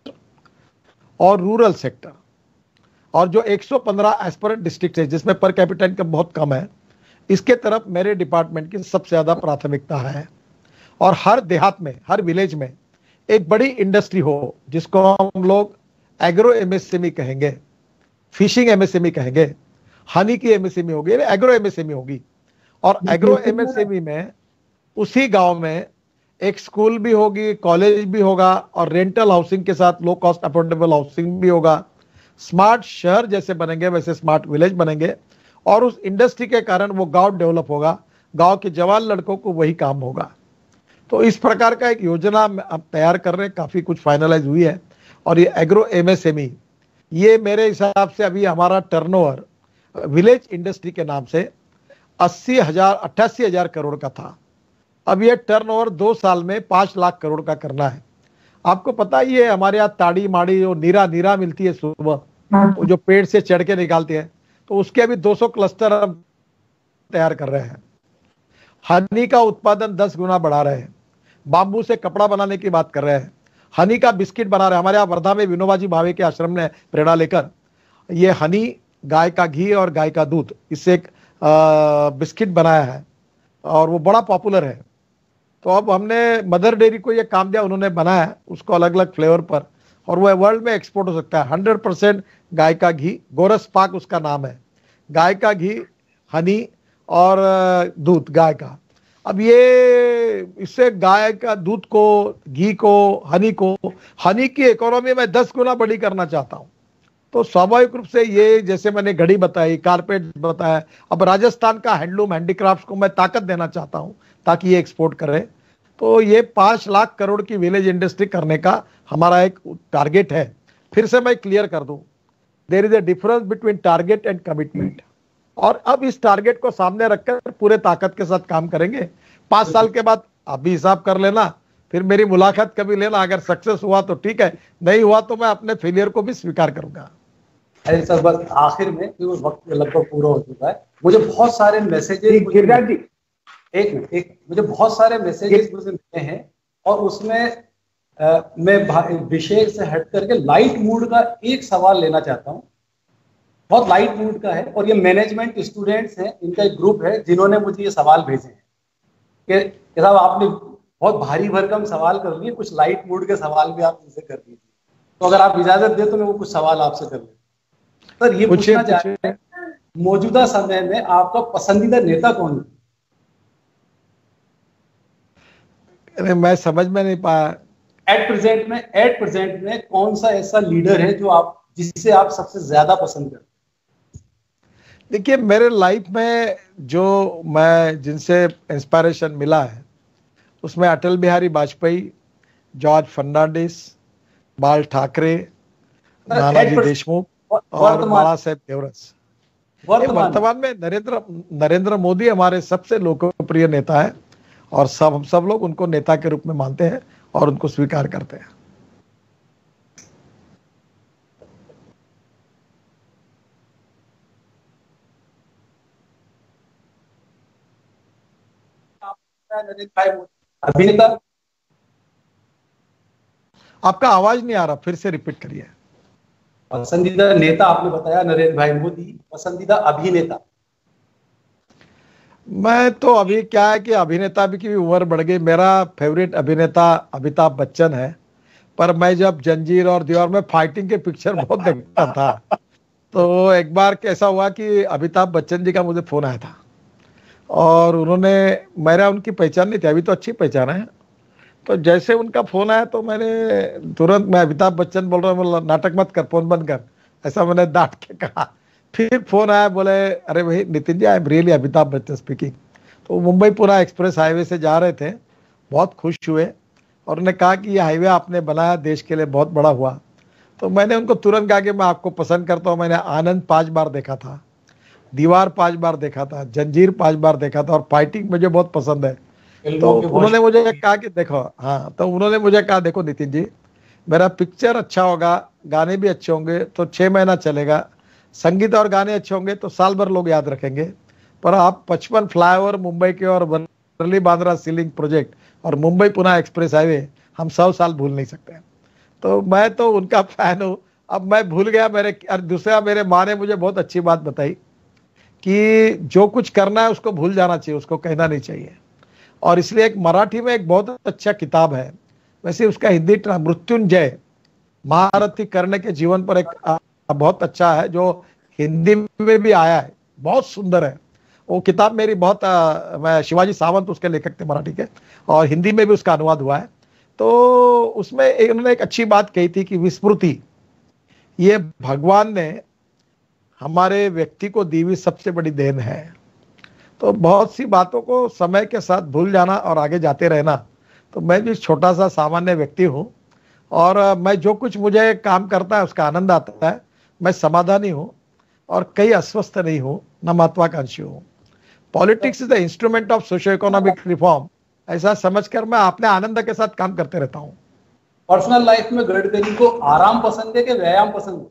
और रूरल सेक्टर, और जो 115 एस्पिरेंट डिस्ट्रिक्ट है जिसमें पर कैपिटा इनकम बहुत कम है, इसके तरफ मेरे डिपार्टमेंट की सबसे ज्यादा प्राथमिकता है। और हर देहात में, हर विलेज में एक बड़ी इंडस्ट्री हो जिसको हम लोग एग्रो एमएसएमई कहेंगे, फिशिंग एमएसएमई कहेंगे, हनी की एमएसएमई होगी, एग्रो एमएसएमई होगी। और एग्रो एमएसएमई में उसी गांव में एक स्कूल भी होगी, कॉलेज भी होगा, और रेंटल हाउसिंग के साथ लो कॉस्ट अफोर्डेबल हाउसिंग भी होगा। स्मार्ट शहर जैसे बनेंगे वैसे स्मार्ट विलेज बनेंगे, और उस इंडस्ट्री के कारण वो गांव डेवलप होगा, गांव के जवान लड़कों को वही काम होगा। तो इस प्रकार का एक योजना अब तैयार कर रहे हैं, काफी कुछ फाइनलाइज हुई है। और ये एग्रो एमएसएमई, ये मेरे हिसाब से अभी हमारा टर्नओवर विलेज इंडस्ट्री के नाम से 88,000 करोड़ का था। अब ये टर्नओवर 2 साल में 5 लाख करोड़ का करना है। आपको पता ही है हमारे यहाँ ताड़ी माड़ी जो नीरा मिलती है सुबह, वो जो पेड़ से चढ़ के निकालते हैं, तो उसके अभी 200 क्लस्टर हम तैयार कर रहे हैं। हनी का उत्पादन 10 गुना बढ़ा रहे हैं। बांबू से कपड़ा बनाने की बात कर रहे हैं। हनी का बिस्किट बना रहे हैं। हमारे यहाँ वर्धा में विनोबाजी भावे के आश्रम ने प्रेरणा लेकर ये हनी, गाय का घी और गाय का दूध, इससे एक बिस्किट बनाया है और वो बड़ा पॉपुलर है। तो अब हमने मदर डेयरी को ये काम दिया, उन्होंने बनाया उसको अलग अलग फ्लेवर पर, और वो वर्ल्ड में एक्सपोर्ट हो सकता है। 100% गाय का घी, गोरस पाक उसका नाम है, गाय का घी, हनी और दूध गाय का। अब ये इससे गाय का दूध को, घी को, हनी की इकोनॉमी में 10 गुना बड़ी करना चाहता हूं। तो स्वाभाविक रूप से ये, जैसे मैंने घड़ी बताई, कारपेट बताया, अब राजस्थान का हैंडलूम, हैंडीक्राफ्ट को मैं ताकत देना चाहता हूं ताकि ये एक्सपोर्ट करे। तो ये 5 लाख करोड़ की विलेज इंडस्ट्री करने का हमारा एक टारगेट है। फिर से मैं क्लियर कर दूं, there is a difference between target and commitment. और अब इस टारगेट को सामने रखकर पूरे ताकत के साथ काम करेंगे। 5 साल के बाद आप भी हिसाब कर लेना, फिर मेरी मुलाकात कभी लेना। अगर सक्सेस हुआ तो ठीक है, नहीं हुआ तो मैं अपने फेलियर को भी स्वीकार करूंगा। अरे सर, बस आखिर में, क्योंकि वक्त लगभग पूरा हो चुका है, मुझे बहुत सारे मैसेजेस, मुझे बहुत सारे मैसेजेस मुझे मिले हैं, और उसमें मैं विषय से हट करके लाइट मूड का एक सवाल लेना चाहता हूँ। बहुत लाइट मूड का है, और ये मैनेजमेंट स्टूडेंट्स हैं, इनका एक ग्रुप है जिन्होंने मुझे ये सवाल भेजे हैं कि साहब आपने बहुत भारी भरकम सवाल कर लिए, कुछ लाइट मूड के सवाल भी आप इनसे कर दीजिए। तो अगर आप इजाजत दे तो मैं वो कुछ सवाल आपसे कर लूँ। सर, ये पूछना चाहते हैं, मौजूदा समय में आपका पसंदीदा नेता कौन है? अरे मैं समझ में नहीं पाया। एट प्रेजेंट में कौन सा ऐसा लीडर है जो आप, जिसे आप सबसे ज्यादा पसंद करते हैं? देखिए, मेरे लाइफ में जो मैं जिनसे इंस्पायरेशन मिला है उसमें अटल बिहारी वाजपेयी, जॉर्ज फर्नांडिस, बाल ठाकरे, नानाजी देशमुख और बाला साहेब देवरस। वर्तमान में नरेंद्र मोदी हमारे सबसे लोकप्रिय नेता है, और हम सब लोग उनको नेता के रूप में मानते हैं और उनको स्वीकार करते हैं। अभिनेता? आपका आवाज नहीं आ रहा, फिर से रिपीट करिए। पसंदीदा नेता आपने बताया नरेंद्र भाई मोदी, पसंदीदा अभिनेता? मैं तो अभी क्या है कि अभिनेता भी की उम्र बढ़ गई, मेरा फेवरेट अभिनेता अमिताभ बच्चन है। पर मैं जब जंजीर और दीवार में फाइटिंग के पिक्चर बहुत देखता था, तो एक बार कैसा हुआ कि अमिताभ बच्चन जी का मुझे फोन आया था, और उन्होंने, मेरा उनकी पहचान नहीं थी, अभी तो अच्छी पहचान है। तो जैसे उनका फोन आया तो मैंने तुरंत, मैं अमिताभ बच्चन बोल रहा हूँ, नाटक मत कर, फोन बंद कर, ऐसा मैंने डांट के कहा। फिर फोन आया, बोले अरे भाई Nitin ji, I am really Amitabh Bachchan speaking. तो मुंबई पुणे एक्सप्रेस हाईवे से जा रहे थे, बहुत खुश हुए और उन्होंने कहा कि ये हाईवे आपने बनाया देश के लिए बहुत बड़ा हुआ। तो मैंने उनको तुरंत कहा कि मैं आपको पसंद करता हूँ, मैंने आनंद 5 बार देखा था, दीवार 5 बार देखा था, जंजीर 5 बार देखा था और फाइटिंग मुझे बहुत पसंद है। तो उन्होंने मुझे कहा कि देखो, हाँ, तो उन्होंने मुझे कहा देखो नितिन जी, मेरा पिक्चर अच्छा होगा, गाने भी अच्छे होंगे तो 6 महीना चलेगा, संगीत और गाने अच्छे होंगे तो साल भर लोग याद रखेंगे, पर आप 55 फ्लाईओवर मुंबई के और वर्ली बांद्रा सीलिंग प्रोजेक्ट और मुंबई पुणे एक्सप्रेस हाईवे हम 100 साल भूल नहीं सकते। तो मैं तो उनका फैन हूँ। अब मैं भूल गया दूसरा, मेरे माँ ने मुझे बहुत अच्छी बात बताई कि जो कुछ करना है उसको भूल जाना चाहिए, उसको कहना नहीं चाहिए। और इसलिए एक मराठी में एक बहुत अच्छा किताब है, वैसे उसका हिंदी मृत्युंजय महारथी करने के जीवन पर एक बहुत अच्छा है, जो हिंदी में भी आया है, बहुत सुंदर है वो किताब। मेरी बहुत मैं शिवाजी सावंत उसके लेखक थे मराठी के, और हिंदी में भी उसका अनुवाद हुआ है। तो उसमें उन्होंने एक अच्छी बात कही थी कि विस्मृति ये भगवान ने हमारे व्यक्ति को दी हुई सबसे बड़ी देन है। तो बहुत सी बातों को समय के साथ भूल जाना और आगे जाते रहना। तो मैं भी छोटा सा सामान्य व्यक्ति हूँ और मैं जो कुछ मुझे काम करता है उसका आनंद आता है। मैं समाधानी हूँ और कहीं अस्वस्थ नहीं हूँ, न महत्वाकांक्षी हूँ। Politics is the instrument of socio economic reform, ऐसा समझकर मैं अपने आनंद के साथ काम करते रहता हूँ। पर्सनल लाइफ में गडकरी को आराम पसंद है कि व्यायाम पसंद है?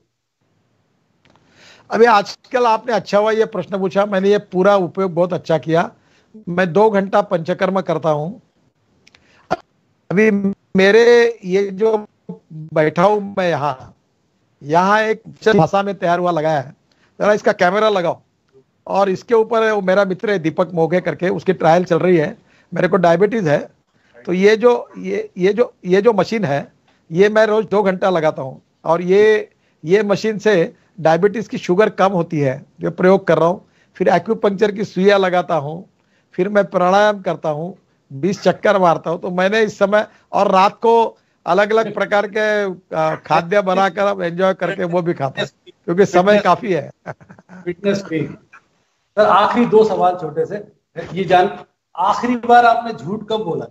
अभी आजकल आपने अच्छा हुआ ये प्रश्न पूछा, मैंने ये पूरा उपयोग बहुत अच्छा किया। मैं 2 घंटा पंचकर्म करता हूं। अभी मेरे ये जो बैठा हूं मैं यहाँ एक भाषा में तैयार हुआ लगाया है, जरा इसका कैमरा लगाओ। और इसके ऊपर मेरा मित्र है दीपक मोघे करके, उसकी ट्रायल चल रही है। मेरे को डायबिटीज है, तो ये जो मशीन है ये मैं रोज 2 घंटा लगाता हूँ। और ये मशीन से डायबिटीज की शुगर कम होती है, जो प्रयोग कर रहा हूँ। फिर एक्यूपंक्चर की सुइयां लगाता हूँ, फिर मैं प्राणायाम करता हूँ, 20 चक्कर मारता हूँ। तो मैंने इस समय और रात को अलग अलग प्रकार के खाद्य बनाकर एंजॉय करके वो भी खाता हूँ, क्योंकि समय काफी है। Fitness free. सर आखिरी 2 सवाल छोटे से, ये जान आखिरी बार आपने झूठ कब बोला?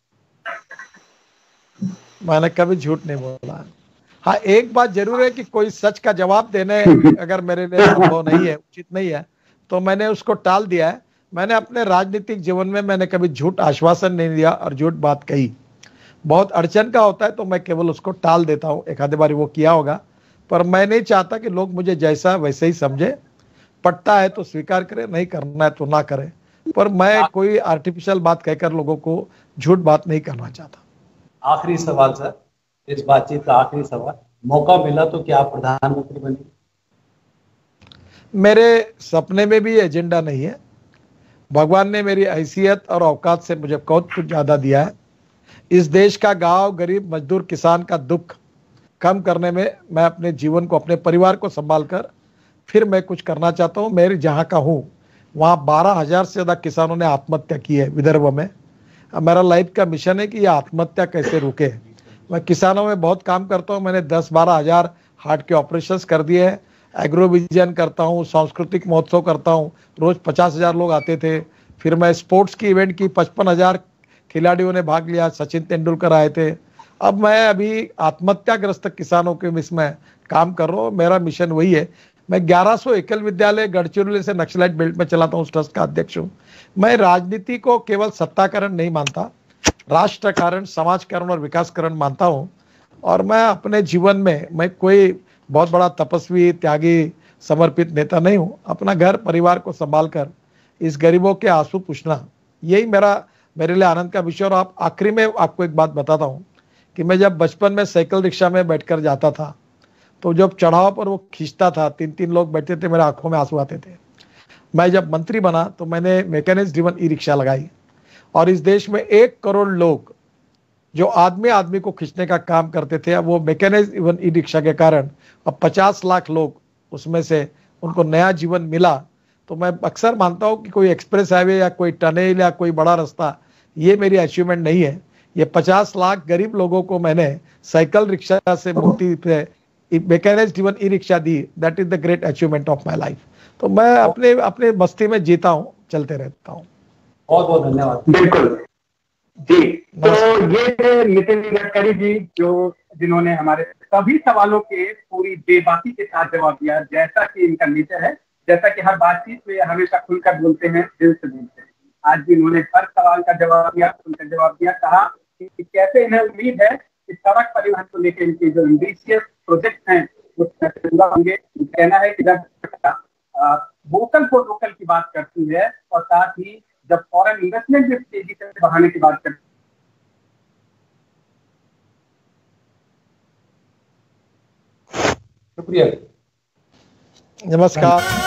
मैंने कभी झूठ नहीं बोला। हाँ, एक बात जरूर है कि कोई सच का जवाब देने अगर मेरे लिए संभव नहीं है, उचित नहीं है, तो मैंने उसको टाल दिया है। मैंने अपने राजनीतिक जीवन में मैंने कभी झूठ आश्वासन नहीं दिया और झूठ बात कही। बहुत अड़चन का होता है तो मैं केवल उसको टाल देता हूँ। एक आधे बार वो किया होगा, पर मैं नहीं चाहता कि लोग मुझे जैसा वैसे ही समझे। पटता है तो स्वीकार करे, नहीं करना है तो ना करे, पर मैं कोई आर्टिफिशियल बात कहकर लोगों को झूठ बात नहीं करना चाहता। आखिरी सवाल सर, इस बातचीत का आखिरी सवाल, मौका मिला तो क्या आप प्रधानमंत्री बनेंगे? मेरे सपने में भी एजेंडा नहीं है। भगवान ने मेरी हैसियत और औकात से मुझे बहुत कुछ ज्यादा दिया है। इस देश का गांव, गरीब, मजदूर, किसान का दुख कम करने में मैं अपने जीवन को, अपने परिवार को संभाल कर फिर मैं कुछ करना चाहता हूँ। मेरी जहाँ का हूँ वहाँ 12,000 से ज्यादा किसानों ने आत्महत्या की है विदर्भ में। अब मेरा लाइफ का मिशन है कि ये आत्महत्या कैसे रुके। मैं किसानों में बहुत काम करता हूँ। मैंने 10-12 हजार हार्ट के ऑपरेशंस कर दिए हैं। एग्रो विजन करता हूँ, सांस्कृतिक महोत्सव करता हूँ, रोज 50,000 लोग आते थे। फिर मैं स्पोर्ट्स की इवेंट की, 55,000 खिलाड़ियों ने भाग लिया, सचिन तेंदुलकर आए थे। अब मैं अभी आत्महत्याग्रस्त किसानों के इसमें काम कर रहा हूँ। मेरा मिशन वही है। मैं 1100 एकल विद्यालय गढ़चिरौली से नक्सलाइट बेल्ट में चलाता हूँ, उस ट्रस्ट का अध्यक्ष हूँ। मैं राजनीति को केवल सत्ताकरण नहीं मानता, राष्ट्रकरण, समाजकरण और विकासकरण मानता हूँ। और मैं अपने जीवन में मैं कोई बहुत बड़ा तपस्वी, त्यागी, समर्पित नेता नहीं हूँ। अपना घर परिवार को संभाल कर इस गरीबों के आंसू पूछना, यही मेरे लिए आनंद का विषय। और आप आखिरी में आपको एक बात बताता हूँ कि मैं जब बचपन में साइकिल रिक्शा में बैठकर जाता था, तो जब चढ़ाव पर वो खींचता था, 3-3 लोग बैठते थे, मेरे आंखों में आंसू आते थे। मैं जब मंत्री बना तो मैंने मैकेनिक्स ड्रिवन ई रिक्शा लगाई, और इस देश में 1 करोड़ लोग जो आदमी को खींचने का काम करते थे, अब वो मैकेनिक्स ड्रिवन ई रिक्शा के कारण अब 50 लाख लोग उसमें से उनको नया जीवन मिला। तो मैं अक्सर मानता हूँ कि कोई एक्सप्रेस हाईवे या कोई टनल या कोई बड़ा रास्ता ये मेरी अचीवमेंट नहीं है। ये 50 लाख गरीब लोगों को मैंने साइकिल रिक्शा से मुक्ति पे मैकेनाइज्ड इवन ई रिक्शा दी, that is the great achievement of my life. तो मैं अपने अपने मस्ती में जीता हूँ, चलते रहता हूँ। बहुत बहुत धन्यवाद। बिल्कुल जी। तो ये नितिन गडकरी जी जिन्होंने हमारे सभी सवालों के पूरी बेबाकी के साथ जवाब दिया, जैसा कि इनका नेचर है, जैसा कि हर बातचीत में हमेशा खुलकर बोलते हैं, दिल से बोलते हैं। आज भी उन्होंने हर सवाल का जवाब दिया, खुलकर जवाब दिया, कहा कि कैसे इन्हें उम्मीद है कि सड़क परिवहन को लेकर इनके जो एम्बिशियस प्रोजेक्ट हैं वो पूरा होंगे। कहना है कि जब वोकल फॉर लोकल की बात करती है और साथ ही जब फॉरेन इन्वेस्टमेंट भी तेजी से बढ़ाने की बात करती है, शुक्रिया, नमस्कार।